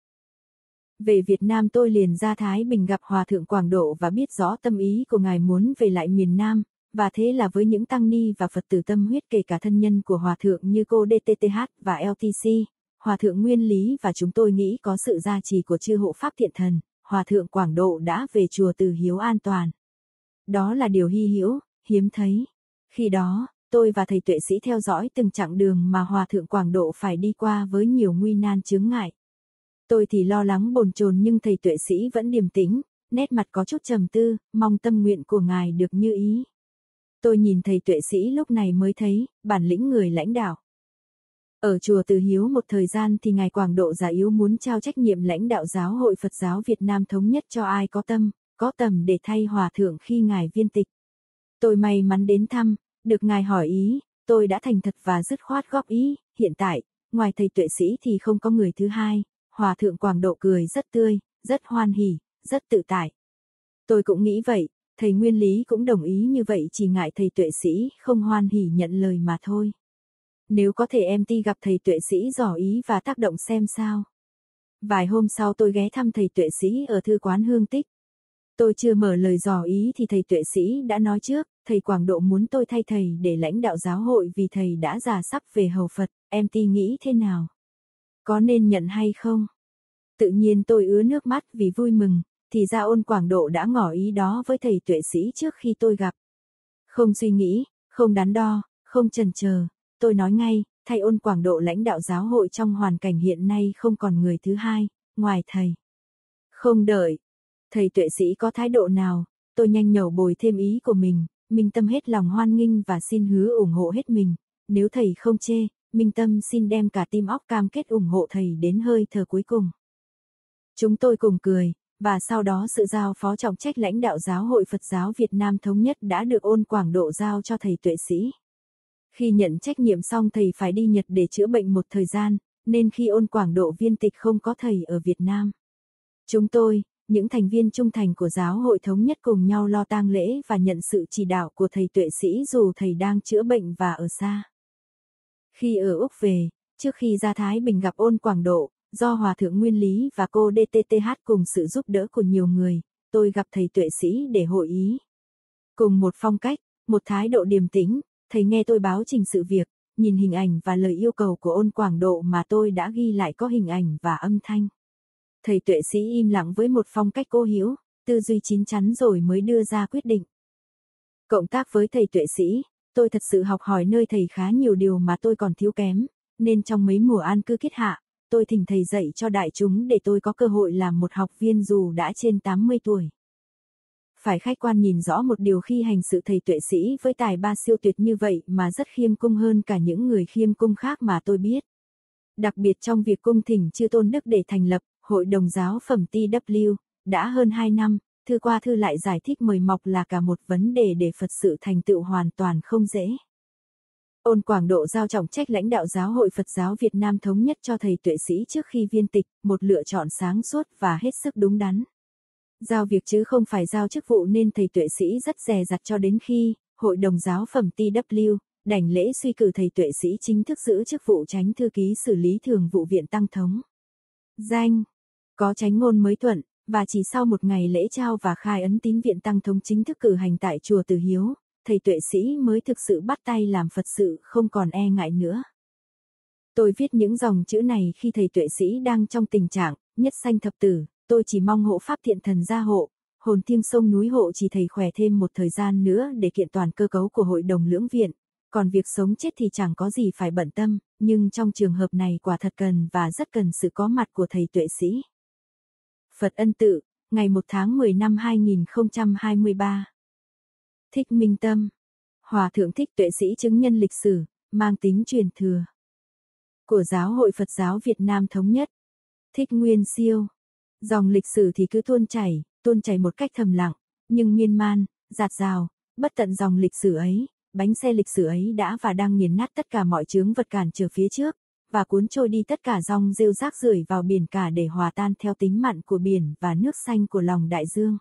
Về Việt Nam tôi liền ra Thái Bình gặp Hòa Thượng Quảng Độ và biết rõ tâm ý của Ngài muốn về lại miền Nam, và thế là với những tăng ni và Phật tử tâm huyết kể cả thân nhân của Hòa Thượng như cô đê tê tê hát và lờ tê xê, Hòa Thượng Nguyên Lý và chúng tôi nghĩ có sự gia trì của chư hộ Pháp Thiện Thần, Hòa Thượng Quảng Độ đã về chùa Từ Hiếu an toàn. Đó là điều hy hữu, hiếm thấy. Khi đó, tôi và thầy tuệ sĩ theo dõi từng chặng đường mà Hòa Thượng Quảng Độ phải đi qua với nhiều nguy nan chướng ngại. Tôi thì lo lắng bồn chồn nhưng thầy tuệ sĩ vẫn điềm tĩnh, nét mặt có chút trầm tư, mong tâm nguyện của Ngài được như ý. Tôi nhìn thầy tuệ sĩ lúc này mới thấy, bản lĩnh người lãnh đạo. Ở chùa Từ Hiếu một thời gian thì Ngài Quảng Độ già yếu muốn trao trách nhiệm lãnh đạo giáo hội Phật giáo Việt Nam thống nhất cho ai có tâm, có tầm để thay Hòa Thượng khi Ngài viên tịch. Tôi may mắn đến thăm, được Ngài hỏi ý, tôi đã thành thật và dứt khoát góp ý, hiện tại, ngoài thầy tuệ sĩ thì không có người thứ hai. Hòa Thượng Quảng Độ cười rất tươi, rất hoan hỉ, rất tự tại. Tôi cũng nghĩ vậy, thầy Nguyên Lý cũng đồng ý như vậy chỉ ngại thầy tuệ sĩ không hoan hỉ nhận lời mà thôi. Nếu có thể em ti gặp thầy tuệ sĩ dò ý và tác động xem sao. Vài hôm sau tôi ghé thăm thầy tuệ sĩ ở thư quán Hương Tích. Tôi chưa mở lời dò ý thì thầy tuệ sĩ đã nói trước, thầy Quảng Độ muốn tôi thay thầy để lãnh đạo giáo hội vì thầy đã già sắp về hầu Phật, em ti nghĩ thế nào? Có nên nhận hay không? Tự nhiên tôi ứa nước mắt vì vui mừng, thì ra Ôn Quảng Độ đã ngỏ ý đó với thầy tuệ sĩ trước khi tôi gặp. Không suy nghĩ, không đắn đo, không chần chờ, tôi nói ngay, thay Ôn Quảng Độ lãnh đạo giáo hội trong hoàn cảnh hiện nay không còn người thứ hai, ngoài thầy. Không đợi, thầy tuệ sĩ có thái độ nào, tôi nhanh nhẩu bồi thêm ý của mình, Minh Tâm hết lòng hoan nghênh và xin hứa ủng hộ hết mình, nếu thầy không chê, Minh Tâm xin đem cả tim óc cam kết ủng hộ thầy đến hơi thở cuối cùng. Chúng tôi cùng cười, và sau đó sự giao phó trọng trách lãnh đạo giáo hội Phật giáo Việt Nam thống nhất đã được Ôn Quảng Độ giao cho thầy tuệ sĩ. Khi nhận trách nhiệm xong thầy phải đi Nhật để chữa bệnh một thời gian, nên khi Ôn Quảng Độ viên tịch không có thầy ở Việt Nam. Chúng tôi, những thành viên trung thành của giáo hội thống nhất cùng nhau lo tang lễ và nhận sự chỉ đạo của thầy tuệ sĩ dù thầy đang chữa bệnh và ở xa. Khi ở Úc về, trước khi ra Thái Bình gặp Ôn Quảng Độ, do Hòa Thượng Nguyên Lý và cô đê tê tê hát cùng sự giúp đỡ của nhiều người, tôi gặp thầy tuệ sĩ để hội ý. Cùng một phong cách, một thái độ điềm tĩnh, thầy nghe tôi báo trình sự việc, nhìn hình ảnh và lời yêu cầu của Ôn Quảng Độ mà tôi đã ghi lại có hình ảnh và âm thanh. Thầy tuệ sĩ im lặng với một phong cách cố hữu, tư duy chín chắn rồi mới đưa ra quyết định. Cộng tác với thầy tuệ sĩ, tôi thật sự học hỏi nơi thầy khá nhiều điều mà tôi còn thiếu kém, nên trong mấy mùa an cư kiết hạ, tôi thỉnh thầy dạy cho đại chúng để tôi có cơ hội làm một học viên dù đã trên tám mươi tuổi. Phải khách quan nhìn rõ một điều khi hành sự thầy tuệ sĩ với tài ba siêu tuyệt như vậy mà rất khiêm cung hơn cả những người khiêm cung khác mà tôi biết. Đặc biệt trong việc cung thỉnh chư tôn đức để thành lập Hội đồng giáo phẩm tê vê kép, đã hơn hai năm, thư qua thư lại giải thích mời mọc là cả một vấn đề để Phật sự thành tựu hoàn toàn không dễ. Ôn Quảng Độ giao trọng trách lãnh đạo giáo hội Phật giáo Việt Nam thống nhất cho thầy tuệ sĩ trước khi viên tịch, một lựa chọn sáng suốt và hết sức đúng đắn. Giao việc chứ không phải giao chức vụ nên thầy tuệ sĩ rất dè dặt cho đến khi Hội đồng giáo phẩm tê vê kép đảnh lễ suy cử thầy Tuệ Sĩ chính thức giữ chức vụ Chánh thư ký xử lý thường vụ Viện Tăng Thống. Danh, có chánh ngôn mới thuận, và chỉ sau một ngày lễ trao và khai ấn tín Viện Tăng Thống chính thức cử hành tại chùa Từ Hiếu, thầy Tuệ Sĩ mới thực sự bắt tay làm Phật sự không còn e ngại nữa. Tôi viết những dòng chữ này khi thầy Tuệ Sĩ đang trong tình trạng nhất sanh thập tử, tôi chỉ mong hộ pháp thiện thần gia hộ, hồn thiêng sông núi hộ chỉ thầy khỏe thêm một thời gian nữa để kiện toàn cơ cấu của hội đồng lưỡng viện, còn việc sống chết thì chẳng có gì phải bận tâm, nhưng trong trường hợp này quả thật cần và rất cần sự có mặt của thầy Tuệ Sĩ. Phật Ân Tự, ngày một tháng mười năm hai nghìn không trăm hai mươi ba. Thích Minh Tâm, Hòa thượng Thích Tuệ Sĩ chứng nhân lịch sử, mang tính truyền thừa. Của Giáo hội Phật giáo Việt Nam Thống nhất. Thích Nguyên Siêu. Dòng lịch sử thì cứ tuôn chảy, tuôn chảy một cách thầm lặng, nhưng miên man, dạt dào, bất tận dòng lịch sử ấy, bánh xe lịch sử ấy đã và đang nghiền nát tất cả mọi chướng vật cản trở phía trước, và cuốn trôi đi tất cả dòng rêu rác rưởi vào biển cả để hòa tan theo tính mặn của biển và nước xanh của lòng đại dương.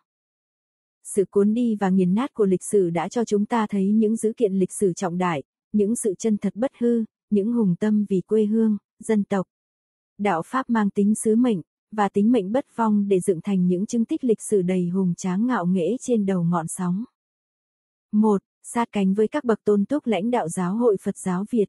Sự cuốn đi và nghiền nát của lịch sử đã cho chúng ta thấy những dữ kiện lịch sử trọng đại, những sự chân thật bất hư, những hùng tâm vì quê hương, dân tộc. Đạo Pháp mang tính sứ mệnh, và tính mệnh bất vong để dựng thành những chứng tích lịch sử đầy hùng tráng ngạo nghễ trên đầu ngọn sóng. một. Sát cánh với các bậc tôn túc lãnh đạo Giáo hội Phật giáo Việt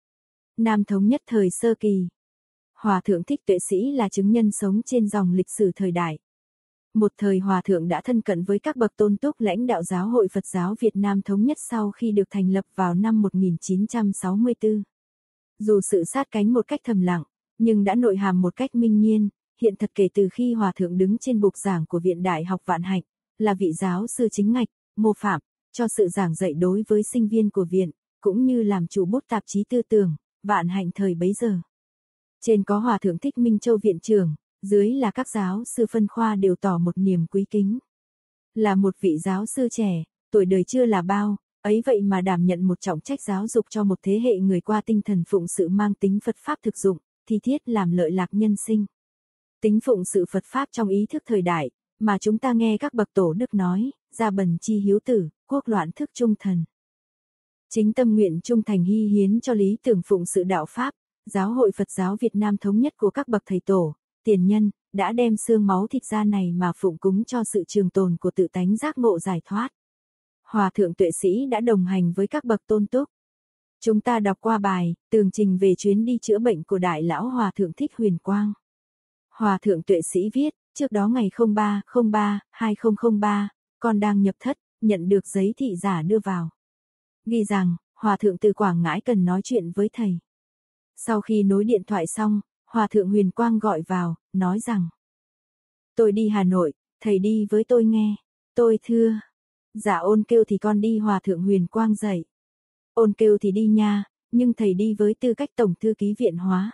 Nam Thống nhất thời sơ kỳ. Hòa thượng Thích Tuệ Sĩ là chứng nhân sống trên dòng lịch sử thời đại. Một thời Hòa thượng đã thân cận với các bậc tôn túc lãnh đạo Giáo hội Phật giáo Việt Nam Thống nhất sau khi được thành lập vào năm một nghìn chín trăm sáu mươi tư. Dù sự sát cánh một cách thầm lặng, nhưng đã nội hàm một cách minh nhiên, hiện thật kể từ khi Hòa thượng đứng trên bục giảng của Viện Đại học Vạn Hạnh, là vị giáo sư chính ngạch, mô phạm, cho sự giảng dạy đối với sinh viên của viện, cũng như làm chủ bút tạp chí tư tưởng, Vạn Hạnh thời bấy giờ. Trên có Hòa thượng Thích Minh Châu viện trưởng, dưới là các giáo sư phân khoa đều tỏ một niềm quý kính. Là một vị giáo sư trẻ, tuổi đời chưa là bao, ấy vậy mà đảm nhận một trọng trách giáo dục cho một thế hệ người qua tinh thần phụng sự mang tính Phật Pháp thực dụng, thi thiết làm lợi lạc nhân sinh. Tính phụng sự Phật Pháp trong ý thức thời đại, mà chúng ta nghe các bậc tổ đức nói, gia bần chi hiếu tử, quốc loạn thức trung thần. Chính tâm nguyện trung thành hy hiến cho lý tưởng phụng sự đạo Pháp, Giáo hội Phật giáo Việt Nam Thống nhất của các bậc thầy tổ, tiền nhân, đã đem xương máu thịt da này mà phụng cúng cho sự trường tồn của tự tánh giác ngộ giải thoát. Hòa thượng Tuệ Sĩ đã đồng hành với các bậc tôn túc. Chúng ta đọc qua bài, tường trình về chuyến đi chữa bệnh của Đại lão Hòa thượng Thích Huyền Quang. Hòa thượng Tuệ Sĩ viết, trước đó ngày không ba không ba hai không không ba, con đang nhập thất, nhận được giấy thị giả đưa vào. Ghi rằng, Hòa thượng từ Quảng Ngãi cần nói chuyện với thầy. Sau khi nối điện thoại xong, Hòa thượng Huyền Quang gọi vào, nói rằng: Tôi đi Hà Nội, thầy đi với tôi nghe. Tôi thưa: Dạ ôn kêu thì con đi. Hòa thượng Huyền Quang dạy: Ôn kêu thì đi nha, nhưng thầy đi với tư cách tổng thư ký Viện Hóa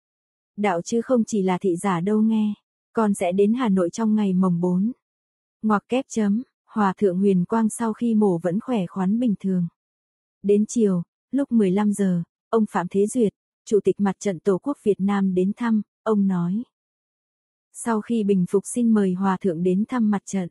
Đạo chứ không chỉ là thị giả đâu nghe. Con sẽ đến Hà Nội trong ngày mồng bốn. Ngoặc kép chấm, Hòa thượng Huyền Quang sau khi mổ vẫn khỏe khoắn bình thường. Đến chiều, lúc mười lăm giờ, ông Phạm Thế Duyệt, Chủ tịch Mặt trận Tổ quốc Việt Nam đến thăm, ông nói: Sau khi bình phục xin mời Hòa thượng đến thăm mặt trận.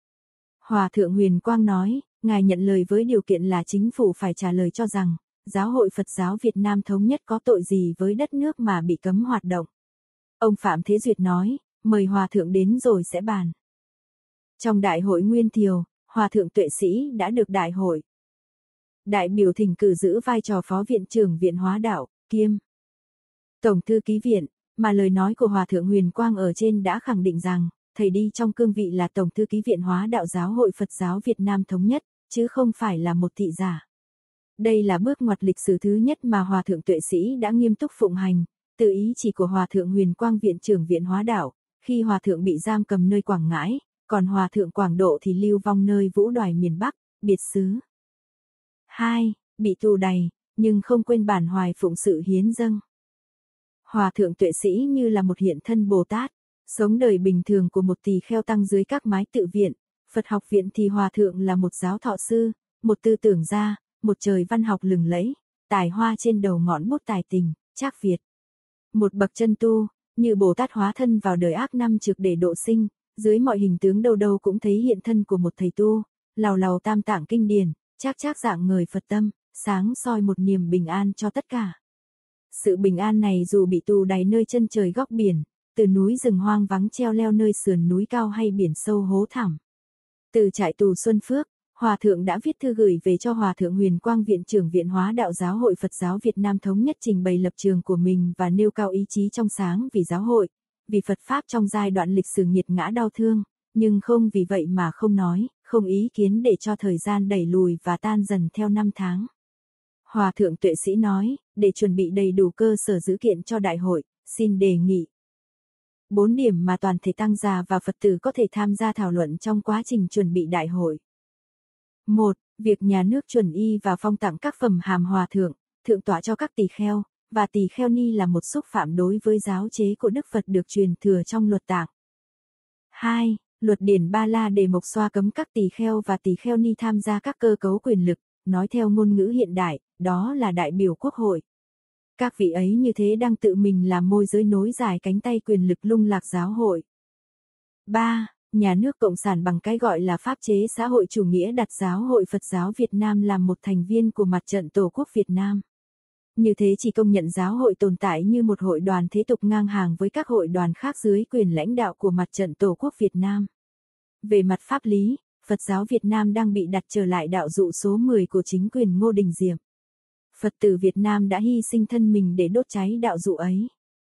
Hòa thượng Huyền Quang nói, Ngài nhận lời với điều kiện là chính phủ phải trả lời cho rằng, Giáo hội Phật giáo Việt Nam Thống nhất có tội gì với đất nước mà bị cấm hoạt động. Ông Phạm Thế Duyệt nói, mời Hòa thượng đến rồi sẽ bàn. Trong Đại hội Nguyên Thiều, Hòa thượng Tuệ Sĩ đã được Đại hội đại biểu thỉnh cử giữ vai trò Phó Viện trưởng Viện Hóa Đạo, kiêm Tổng thư ký Viện, mà lời nói của Hòa thượng Huyền Quang ở trên đã khẳng định rằng, thầy đi trong cương vị là Tổng thư ký Viện Hóa Đạo Giáo hội Phật giáo Việt Nam Thống nhất, chứ không phải là một thị giả. Đây là bước ngoặt lịch sử thứ nhất mà Hòa thượng Tuệ Sĩ đã nghiêm túc phụng hành, từ ý chỉ của Hòa thượng Huyền Quang Viện trưởng Viện Hóa Đạo, khi Hòa thượng bị giam cầm nơi Quảng Ngãi, còn Hòa thượng Quảng Độ thì lưu vong nơi Vũ Đoài miền Bắc, biệt xứ. hai. Bị tù đày, nhưng không quên bản hoài phụng sự hiến dâng. Hòa thượng Tuệ Sĩ như là một hiện thân Bồ Tát, sống đời bình thường của một tỳ kheo tăng dưới các mái tự viện, Phật học viện thì Hòa thượng là một giáo thọ sư, một tư tưởng gia, một trời văn học lừng lẫy, tài hoa trên đầu ngọn bút tài tình, Trác Việt. Một bậc chân tu, như Bồ Tát hóa thân vào đời ác năm trực để độ sinh, dưới mọi hình tướng đâu đâu cũng thấy hiện thân của một thầy tu, lào lào tam tạng kinh điển, Trác Trác dạng người Phật tâm, sáng soi một niềm bình an cho tất cả. Sự bình an này dù bị tù đày nơi chân trời góc biển, từ núi rừng hoang vắng treo leo nơi sườn núi cao hay biển sâu hố thẳm. Từ trại tù Xuân Phước, Hòa Thượng đã viết thư gửi về cho Hòa Thượng Huyền Quang Viện trưởng Viện Hóa Đạo Giáo hội Phật giáo Việt Nam thống nhất trình bày lập trường của mình và nêu cao ý chí trong sáng vì giáo hội, vì Phật Pháp trong giai đoạn lịch sử nghiệt ngã đau thương, nhưng không vì vậy mà không nói, không ý kiến để cho thời gian đẩy lùi và tan dần theo năm tháng. Hòa Thượng Tuệ Sĩ nói, để chuẩn bị đầy đủ cơ sở dữ kiện cho đại hội, xin đề nghị. Bốn điểm mà toàn thể tăng già và Phật tử có thể tham gia thảo luận trong quá trình chuẩn bị đại hội. một. Việc nhà nước chuẩn y và phong tặng các phẩm hàm hòa thượng, thượng tọa cho các tỳ kheo, và tỳ kheo ni là một xúc phạm đối với giáo chế của Đức Phật được truyền thừa trong luật tạng. hai. Luật điển Ba La Đề Mộc xoa cấm các tỳ kheo và tỳ kheo ni tham gia các cơ cấu quyền lực, nói theo ngôn ngữ hiện đại, đó là đại biểu quốc hội. Các vị ấy như thế đang tự mình làm môi giới nối dài cánh tay quyền lực lung lạc giáo hội. ba. Nhà nước Cộng sản bằng cái gọi là pháp chế xã hội chủ nghĩa đặt Giáo hội Phật giáo Việt Nam làm một thành viên của Mặt trận Tổ quốc Việt Nam. Như thế chỉ công nhận giáo hội tồn tại như một hội đoàn thế tục ngang hàng với các hội đoàn khác dưới quyền lãnh đạo của Mặt trận Tổ quốc Việt Nam. Về mặt pháp lý, Phật giáo Việt Nam đang bị đặt trở lại đạo dụ số mười của chính quyền Ngô Đình Diệm. Phật tử Việt Nam đã hy sinh thân mình để đốt cháy đạo dụ ấy.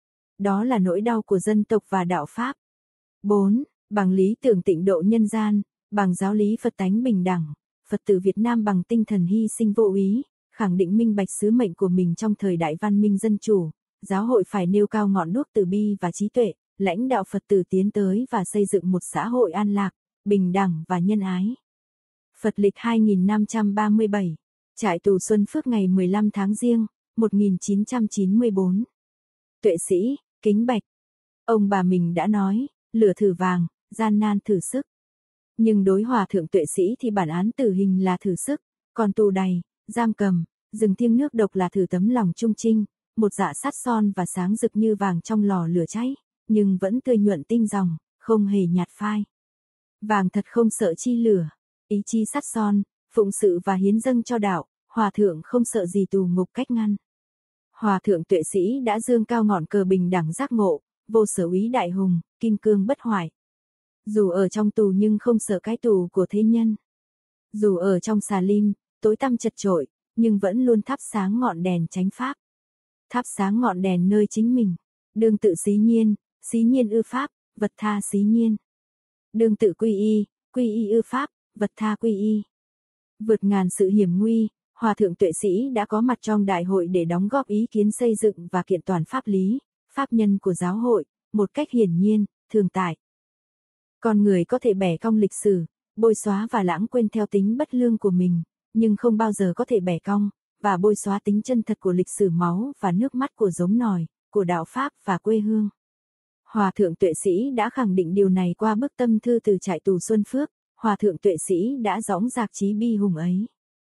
Đó là nỗi đau của dân tộc và đạo Pháp. bốn. Bằng lý tưởng tịnh độ nhân gian, bằng giáo lý Phật tánh bình đẳng, Phật tử Việt Nam bằng tinh thần hy sinh vô úy, khẳng định minh bạch sứ mệnh của mình trong thời đại văn minh dân chủ, giáo hội phải nêu cao ngọn đuốc từ bi và trí tuệ, lãnh đạo Phật tử tiến tới và xây dựng một xã hội an lạc, bình đẳng và nhân ái. Phật lịch hai nghìn năm trăm ba mươi bảy, trại tù Xuân Phước ngày mười lăm tháng Giêng, một nghìn chín trăm chín mươi bốn. Tuệ sĩ, kính bạch. Ông bà mình đã nói, lửa thử vàng, gian nan thử sức. Nhưng đối Hòa Thượng Tuệ Sĩ thì bản án tử hình là thử sức, còn tù đày, giam cầm, rừng thiêng nước độc là thử tấm lòng trung trinh, một dạ sắt son và sáng rực như vàng trong lò lửa cháy, nhưng vẫn tươi nhuận tinh dòng, không hề nhạt phai. Vàng thật không sợ chi lửa, ý chí sắt son, phụng sự và hiến dâng cho đạo, Hòa Thượng không sợ gì tù ngục cách ngăn. Hòa Thượng Tuệ Sĩ đã dương cao ngọn cờ bình đẳng giác ngộ, vô sở úy đại hùng, kim cương bất hoại. Dù ở trong tù nhưng không sợ cái tù của thế nhân. Dù ở trong xà lim, tối tăm chật chội, nhưng vẫn luôn thắp sáng ngọn đèn chánh pháp. Thắp sáng ngọn đèn nơi chính mình. Đương tự xí nhiên, xí nhiên ư pháp, vật tha xí nhiên. Đương tự quy y, quy y ư pháp, vật tha quy y. Vượt ngàn sự hiểm nguy, Hòa Thượng Tuệ Sĩ đã có mặt trong đại hội để đóng góp ý kiến xây dựng và kiện toàn pháp lý, pháp nhân của giáo hội, một cách hiển nhiên, thường tại. Con người có thể bẻ cong lịch sử, bôi xóa và lãng quên theo tính bất lương của mình, nhưng không bao giờ có thể bẻ cong và bôi xóa tính chân thật của lịch sử máu và nước mắt của giống nòi, của đạo Pháp và quê hương. Hòa Thượng Tuệ Sĩ đã khẳng định điều này qua bức tâm thư từ trại tù Xuân Phước, Hòa Thượng Tuệ Sĩ đã dõng dạc chí bi hùng ấy.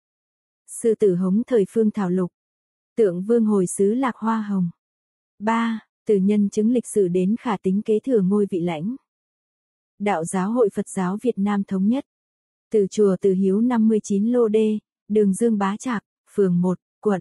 Sư tử hống thời Phương Thảo Lục. Tượng Vương hồi xứ Lạc Hoa Hồng. ba. Từ nhân chứng lịch sử đến khả tính kế thừa ngôi vị lãnh. Đạo Giáo hội Phật giáo Việt Nam thống nhất. Từ chùa Từ Hiếu năm mươi chín Lô Đê, đường Dương Bá Trạc, phường một, quận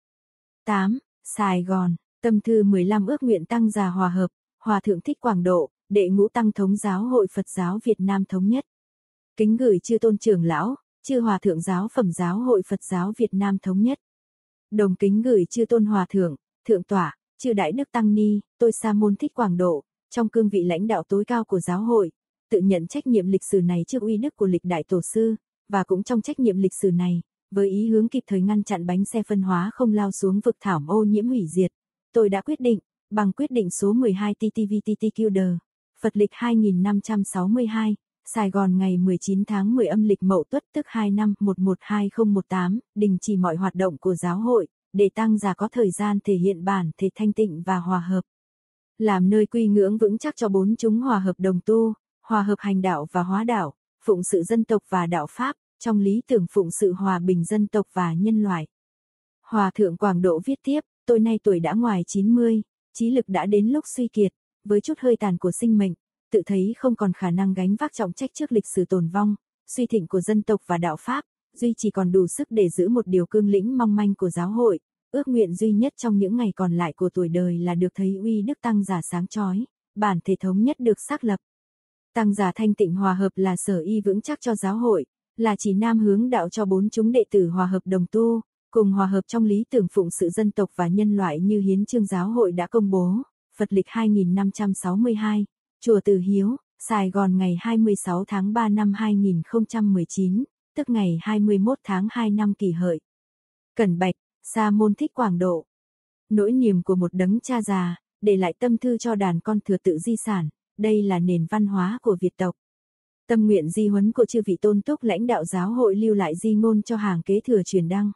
tám, Sài Gòn. Tâm thư mười lăm ước nguyện tăng già hòa hợp, Hòa Thượng Thích Quảng Độ, đệ ngũ tăng thống Giáo hội Phật giáo Việt Nam thống nhất. Kính gửi chư tôn trưởng lão, chư Hòa Thượng giáo phẩm Giáo hội Phật giáo Việt Nam thống nhất. Đồng kính gửi chư tôn Hòa Thượng, Thượng tọa, chư Đại Đức Tăng Ni, tôi Sa môn Thích Quảng Độ, trong cương vị lãnh đạo tối cao của giáo hội, tự nhận trách nhiệm lịch sử này trước uy đức của lịch đại tổ sư, và cũng trong trách nhiệm lịch sử này, với ý hướng kịp thời ngăn chặn bánh xe phân hóa không lao xuống vực thảm ô nhiễm hủy diệt, tôi đã quyết định, bằng quyết định số mười hai T T V T T Q D, Phật lịch hai nghìn năm trăm sáu mươi hai, Sài Gòn ngày mười chín tháng mười âm lịch Mậu Tuất tức hai năm một một hai không một tám, đình chỉ mọi hoạt động của giáo hội, để tăng già có thời gian thể hiện bản thể thanh tịnh và hòa hợp. Làm nơi quy ngưỡng vững chắc cho bốn chúng hòa hợp đồng tu, hòa hợp hành đạo và hóa đạo, phụng sự dân tộc và đạo Pháp, trong lý tưởng phụng sự hòa bình dân tộc và nhân loại. Hòa Thượng Quảng Độ viết tiếp, tôi nay tuổi đã ngoài chín mươi, trí lực đã đến lúc suy kiệt, với chút hơi tàn của sinh mệnh, tự thấy không còn khả năng gánh vác trọng trách trước lịch sử tồn vong, suy thịnh của dân tộc và đạo Pháp, duy chỉ còn đủ sức để giữ một điều cương lĩnh mong manh của giáo hội, ước nguyện duy nhất trong những ngày còn lại của tuổi đời là được thấy uy đức tăng giả sáng chói, bản thể thống nhất được xác lập. Tăng giả thanh tịnh hòa hợp là sở y vững chắc cho giáo hội, là chỉ nam hướng đạo cho bốn chúng đệ tử hòa hợp đồng tu, cùng hòa hợp trong lý tưởng phụng sự dân tộc và nhân loại như hiến chương giáo hội đã công bố. Phật lịch hai nghìn năm trăm sáu mươi hai, Chùa Từ Hiếu, Sài Gòn ngày hai mươi sáu tháng ba năm hai nghìn không trăm mười chín, tức ngày hai mươi mốt tháng hai năm Kỷ Hợi. Cẩn Bạch, Sa môn Thích Quảng Độ. Nỗi niềm của một đấng cha già, để lại tâm thư cho đàn con thừa tự di sản, đây là nền văn hóa của Việt tộc. Tâm nguyện di huấn của chư vị tôn túc lãnh đạo giáo hội lưu lại di ngôn cho hàng kế thừa truyền đăng.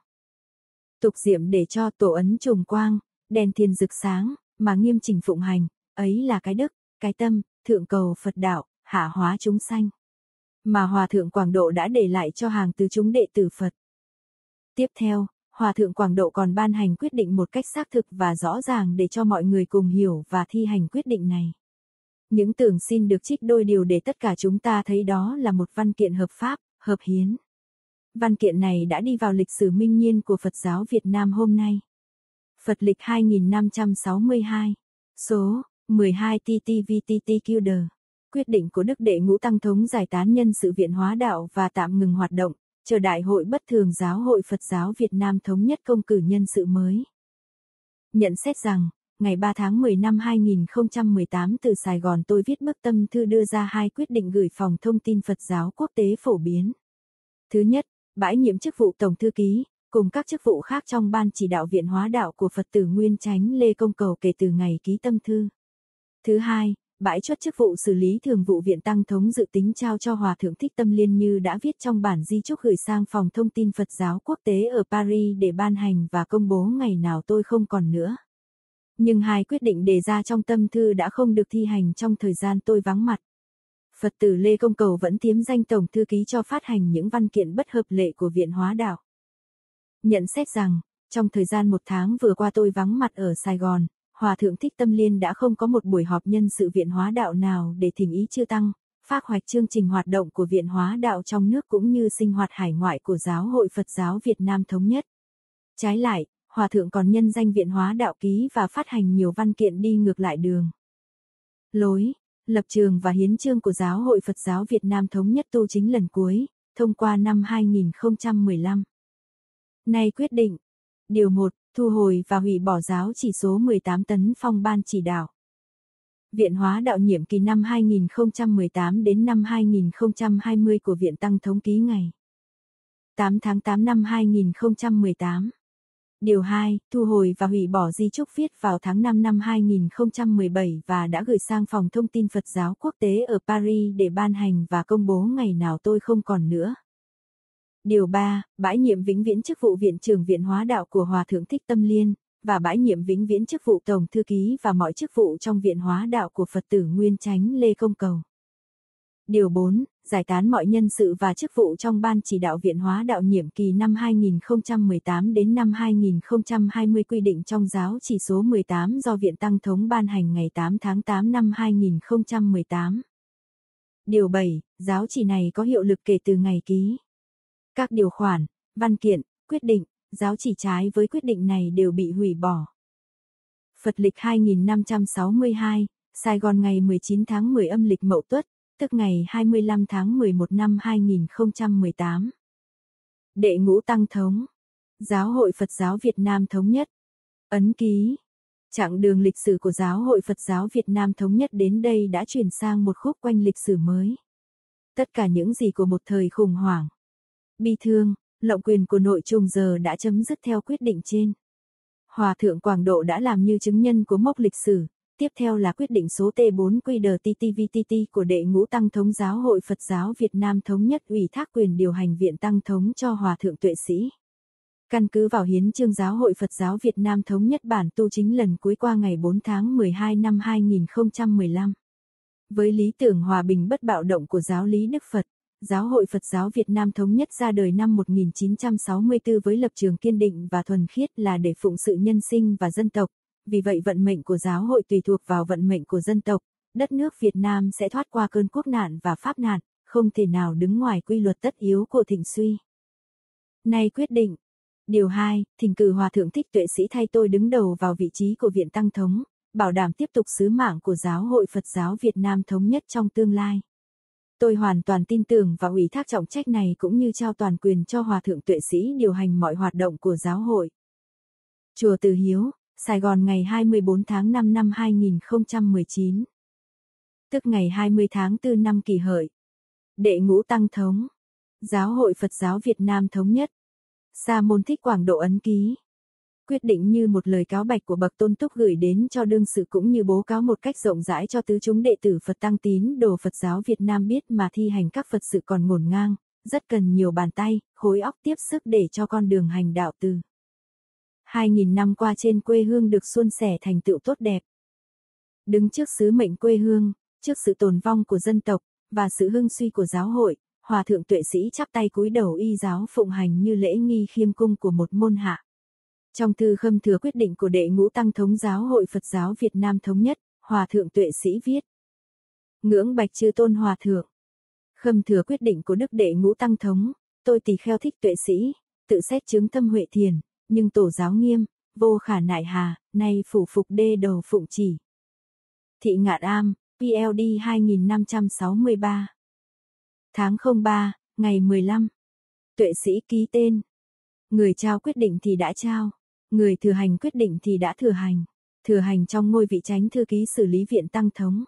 Tục diệm để cho tổ ấn trùng quang, đèn thiên rực sáng, mà nghiêm chỉnh phụng hành, ấy là cái đức, cái tâm, thượng cầu Phật đạo, hạ hóa chúng sanh. Mà Hòa Thượng Quảng Độ đã để lại cho hàng tứ chúng đệ tử Phật. Tiếp theo, Hòa Thượng Quảng Độ còn ban hành quyết định một cách xác thực và rõ ràng để cho mọi người cùng hiểu và thi hành quyết định này. Những tưởng xin được trích đôi điều để tất cả chúng ta thấy đó là một văn kiện hợp pháp, hợp hiến. Văn kiện này đã đi vào lịch sử minh nhiên của Phật giáo Việt Nam hôm nay. Phật lịch hai nghìn năm trăm sáu mươi hai, số mười hai T T V T T Q D. Quyết định của Đức Đệ Ngũ Tăng Thống giải tán nhân sự Viện Hóa Đạo và tạm ngừng hoạt động, chờ Đại hội Bất thường Giáo hội Phật giáo Việt Nam thống nhất công cử nhân sự mới. Nhận xét rằng, ngày ba tháng mười năm hai nghìn không trăm mười tám từ Sài Gòn tôi viết bức tâm thư đưa ra hai quyết định gửi Phòng Thông tin Phật giáo Quốc tế phổ biến. Thứ nhất, bãi nhiệm chức vụ Tổng Thư ký, cùng các chức vụ khác trong Ban chỉ đạo Viện Hóa Đạo của Phật tử Nguyên Chánh Lê Công Cầu kể từ ngày ký tâm thư. Thứ hai, bãi truất chức vụ xử lý thường vụ Viện Tăng Thống dự tính trao cho Hòa Thượng Thích Tâm Liên như đã viết trong bản di chúc gửi sang Phòng Thông tin Phật giáo Quốc tế ở Paris để ban hành và công bố ngày nào tôi không còn nữa. Nhưng hai quyết định đề ra trong tâm thư đã không được thi hành trong thời gian tôi vắng mặt. Phật tử Lê Công Cầu vẫn tiếm danh Tổng Thư ký cho phát hành những văn kiện bất hợp lệ của Viện Hóa Đạo. Nhận xét rằng, trong thời gian một tháng vừa qua tôi vắng mặt ở Sài Gòn, Hòa Thượng Thích Tâm Liên đã không có một buổi họp nhân sự Viện Hóa Đạo nào để thỉnh ý chư Tăng, phác hoạch chương trình hoạt động của Viện Hóa Đạo trong nước cũng như sinh hoạt hải ngoại của Giáo hội Phật giáo Việt Nam thống nhất. Trái lại, Hòa Thượng còn nhân danh Viện Hóa Đạo ký và phát hành nhiều văn kiện đi ngược lại đường lối, lập trường và hiến chương của Giáo hội Phật giáo Việt Nam thống nhất tu chính lần cuối, thông qua năm hai nghìn không trăm mười lăm. Nay quyết định. Điều một, thu hồi và hủy bỏ giáo chỉ số mười tám tấn phong Ban chỉ đạo. Viện Hóa Đạo nhiệm kỳ năm hai nghìn không trăm mười tám đến năm hai nghìn không trăm hai mươi của Viện Tăng Thống ký ngày tám tháng tám năm hai nghìn không trăm mười tám. Điều hai, thu hồi và hủy bỏ di chúc viết vào tháng năm năm hai nghìn không trăm mười bảy và đã gửi sang Phòng Thông tin Phật giáo Quốc tế ở Paris để ban hành và công bố ngày nào tôi không còn nữa. Điều ba, bãi nhiệm vĩnh viễn chức vụ Viện trưởng Viện Hóa Đạo của Hòa Thượng Thích Tâm Liên, và bãi nhiệm vĩnh viễn chức vụ Tổng Thư ký và mọi chức vụ trong Viện Hóa Đạo của Phật tử Nguyên Chánh Lê Công Cầu. Điều bốn, giải tán mọi nhân sự và chức vụ trong Ban chỉ đạo Viện Hóa Đạo nhiệm kỳ năm hai nghìn không trăm mười tám đến năm hai nghìn không trăm hai mươi quy định trong giáo chỉ số mười tám do Viện Tăng Thống ban hành ngày tám tháng tám năm hai nghìn không trăm mười tám. Điều bảy, giáo chỉ này có hiệu lực kể từ ngày ký. Các điều khoản, văn kiện, quyết định, giáo chỉ trái với quyết định này đều bị hủy bỏ. Phật lịch hai nghìn năm trăm sáu mươi hai, Sài Gòn ngày mười chín tháng mười âm lịch Mậu Tuất, tức ngày hai mươi lăm tháng mười một năm hai nghìn không trăm mười tám. Đệ Ngũ Tăng Thống. Giáo hội Phật giáo Việt Nam thống nhất. Ấn ký. Chặng đường lịch sử của Giáo hội Phật giáo Việt Nam thống nhất đến đây đã chuyển sang một khúc quanh lịch sử mới. Tất cả những gì của một thời khủng hoảng, bi thương, lộng quyền của nội trùng giờ đã chấm dứt theo quyết định trên. Hòa Thượng Quảng Độ đã làm như chứng nhân của mốc lịch sử. Tiếp theo là quyết định số T bốn Q D T T V T T của Đệ Ngũ Tăng Thống Giáo hội Phật giáo Việt Nam thống nhất ủy thác quyền điều hành Viện Tăng Thống cho Hòa Thượng Tuệ Sĩ. Căn cứ vào hiến chương Giáo hội Phật giáo Việt Nam thống nhất bản tu chính lần cuối qua ngày bốn tháng mười hai năm hai nghìn không trăm mười lăm. Với lý tưởng hòa bình bất bạo động của giáo lý Đức Phật, Giáo hội Phật giáo Việt Nam thống nhất ra đời năm một nghìn chín trăm sáu mươi tư với lập trường kiên định và thuần khiết là để phụng sự nhân sinh và dân tộc. Vì vậy vận mệnh của giáo hội tùy thuộc vào vận mệnh của dân tộc, đất nước Việt Nam sẽ thoát qua cơn quốc nạn và pháp nạn, không thể nào đứng ngoài quy luật tất yếu của thịnh suy. Nay quyết định. Điều hai, thỉnh cử Hòa thượng Thích Tuệ Sĩ thay tôi đứng đầu vào vị trí của Viện Tăng Thống, bảo đảm tiếp tục sứ mạng của Giáo hội Phật giáo Việt Nam thống nhất trong tương lai. Tôi hoàn toàn tin tưởng và ủy thác trọng trách này cũng như trao toàn quyền cho Hòa thượng Tuệ Sĩ điều hành mọi hoạt động của giáo hội. Chùa Từ Hiếu, Sài Gòn ngày hai mươi bốn tháng năm năm hai nghìn không trăm mười chín. Tức ngày hai mươi tháng tư năm Kỷ Hợi. Đệ ngũ Tăng Thống. Giáo hội Phật giáo Việt Nam thống nhất. Sa môn Thích Quảng Độ ấn ký. Quyết định như một lời cáo bạch của bậc tôn túc gửi đến cho đương sự cũng như bố cáo một cách rộng rãi cho tứ chúng đệ tử Phật tăng tín đồ Phật giáo Việt Nam biết mà thi hành các Phật sự còn ngổn ngang, rất cần nhiều bàn tay, khối óc tiếp sức để cho con đường hành đạo từ hai nghìn năm qua trên quê hương được suôn sẻ thành tựu tốt đẹp. Đứng trước sứ mệnh quê hương, trước sự tồn vong của dân tộc, và sự hưng suy của giáo hội, Hòa thượng Tuệ Sĩ chắp tay cúi đầu y giáo phụng hành như lễ nghi khiêm cung của một môn hạ. Trong thư khâm thừa quyết định của đệ ngũ Tăng Thống Giáo hội Phật giáo Việt Nam thống nhất, Hòa thượng Tuệ Sĩ viết: Ngưỡng bạch chư tôn Hòa thượng. Khâm thừa quyết định của Đức đệ ngũ Tăng Thống, tôi tỳ kheo Thích Tuệ Sĩ, tự xét chứng tâm huệ thiền, nhưng tổ giáo nghiêm, vô khả nại hà, nay phủ phục đê đầu phụng chỉ. Thị Ngạn Am, pê lờ đê hai nghìn năm trăm sáu mươi ba. Tháng không ba, ngày mười lăm. Tuệ Sĩ ký tên. Người trao quyết định thì đã trao, người thừa hành quyết định thì đã thừa hành, thừa hành trong ngôi vị chánh thư ký xử lý Viện Tăng Thống.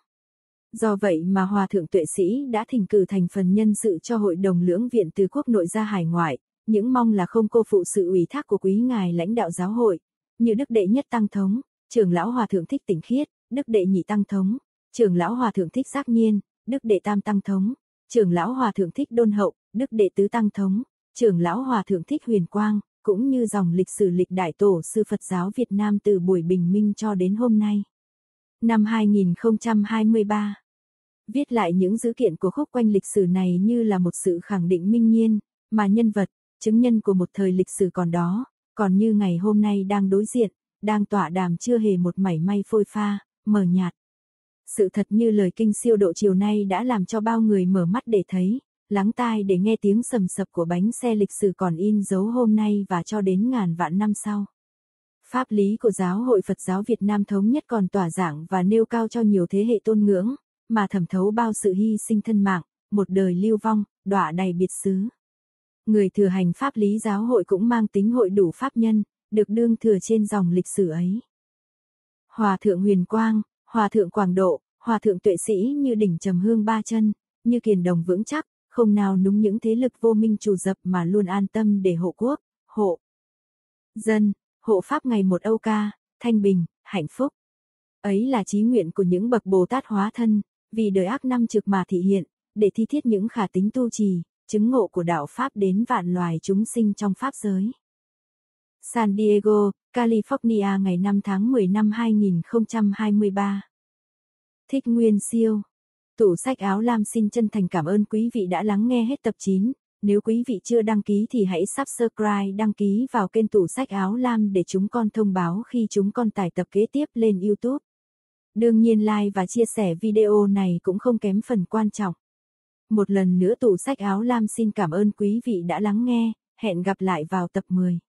Do vậy mà Hòa thượng Tuệ Sĩ đã thỉnh cử thành phần nhân sự cho hội đồng lưỡng viện từ quốc nội ra hải ngoại, những mong là không cô phụ sự ủy thác của quý ngài lãnh đạo giáo hội, như Đức đệ nhất Tăng Thống, trưởng lão Hòa thượng Thích Tỉnh Khiết, Đức đệ nhị Tăng Thống, trưởng lão Hòa thượng Thích Giác Nhiên, Đức đệ tam Tăng Thống, trưởng lão Hòa thượng Thích Đôn Hậu, Đức đệ tứ Tăng Thống, trưởng lão Hòa thượng Thích Huyền Quang, cũng như dòng lịch sử lịch đại tổ sư Phật giáo Việt Nam từ buổi bình minh cho đến hôm nay. Năm hai nghìn không trăm hai mươi ba. Viết lại những dữ kiện của khúc quanh lịch sử này như là một sự khẳng định minh nhiên, mà nhân vật, chứng nhân của một thời lịch sử còn đó, còn như ngày hôm nay đang đối diện, đang tọa đàm chưa hề một mảy may phôi pha, mờ nhạt. Sự thật như lời kinh siêu độ chiều nay đã làm cho bao người mở mắt để thấy, lắng tai để nghe tiếng sầm sập của bánh xe lịch sử còn in dấu hôm nay và cho đến ngàn vạn năm sau. Pháp lý của Giáo hội Phật giáo Việt Nam thống nhất còn tỏa giảng và nêu cao cho nhiều thế hệ tôn ngưỡng, mà thẩm thấu bao sự hy sinh thân mạng, một đời lưu vong, đọa đầy biệt xứ. Người thừa hành pháp lý giáo hội cũng mang tính hội đủ pháp nhân, được đương thừa trên dòng lịch sử ấy. Hòa thượng Huyền Quang, Hòa thượng Quảng Độ, Hòa thượng Tuệ Sĩ như đỉnh trầm hương ba chân, như kiền đồng vững chắc, không nào núng những thế lực vô minh trù dập mà luôn an tâm để hộ quốc, hộ dân, hộ pháp ngày một âu ca, thanh bình, hạnh phúc. Ấy là chí nguyện của những bậc Bồ Tát hóa thân, vì đời ác năm trực mà thị hiện, để thi thiết những khả tính tu trì, chứng ngộ của đạo Pháp đến vạn loài chúng sinh trong Pháp giới. San Diego, California ngày năm tháng mười năm hai nghìn không trăm hai mươi ba. Thích Nguyên Siêu. Tủ sách áo lam xin chân thành cảm ơn quý vị đã lắng nghe hết tập chín. Nếu quý vị chưa đăng ký thì hãy subscribe đăng ký vào kênh Tủ sách áo lam để chúng con thông báo khi chúng con tải tập kế tiếp lên YouTube. Đương nhiên like và chia sẻ video này cũng không kém phần quan trọng. Một lần nữa Tủ sách áo lam xin cảm ơn quý vị đã lắng nghe, hẹn gặp lại vào tập mười.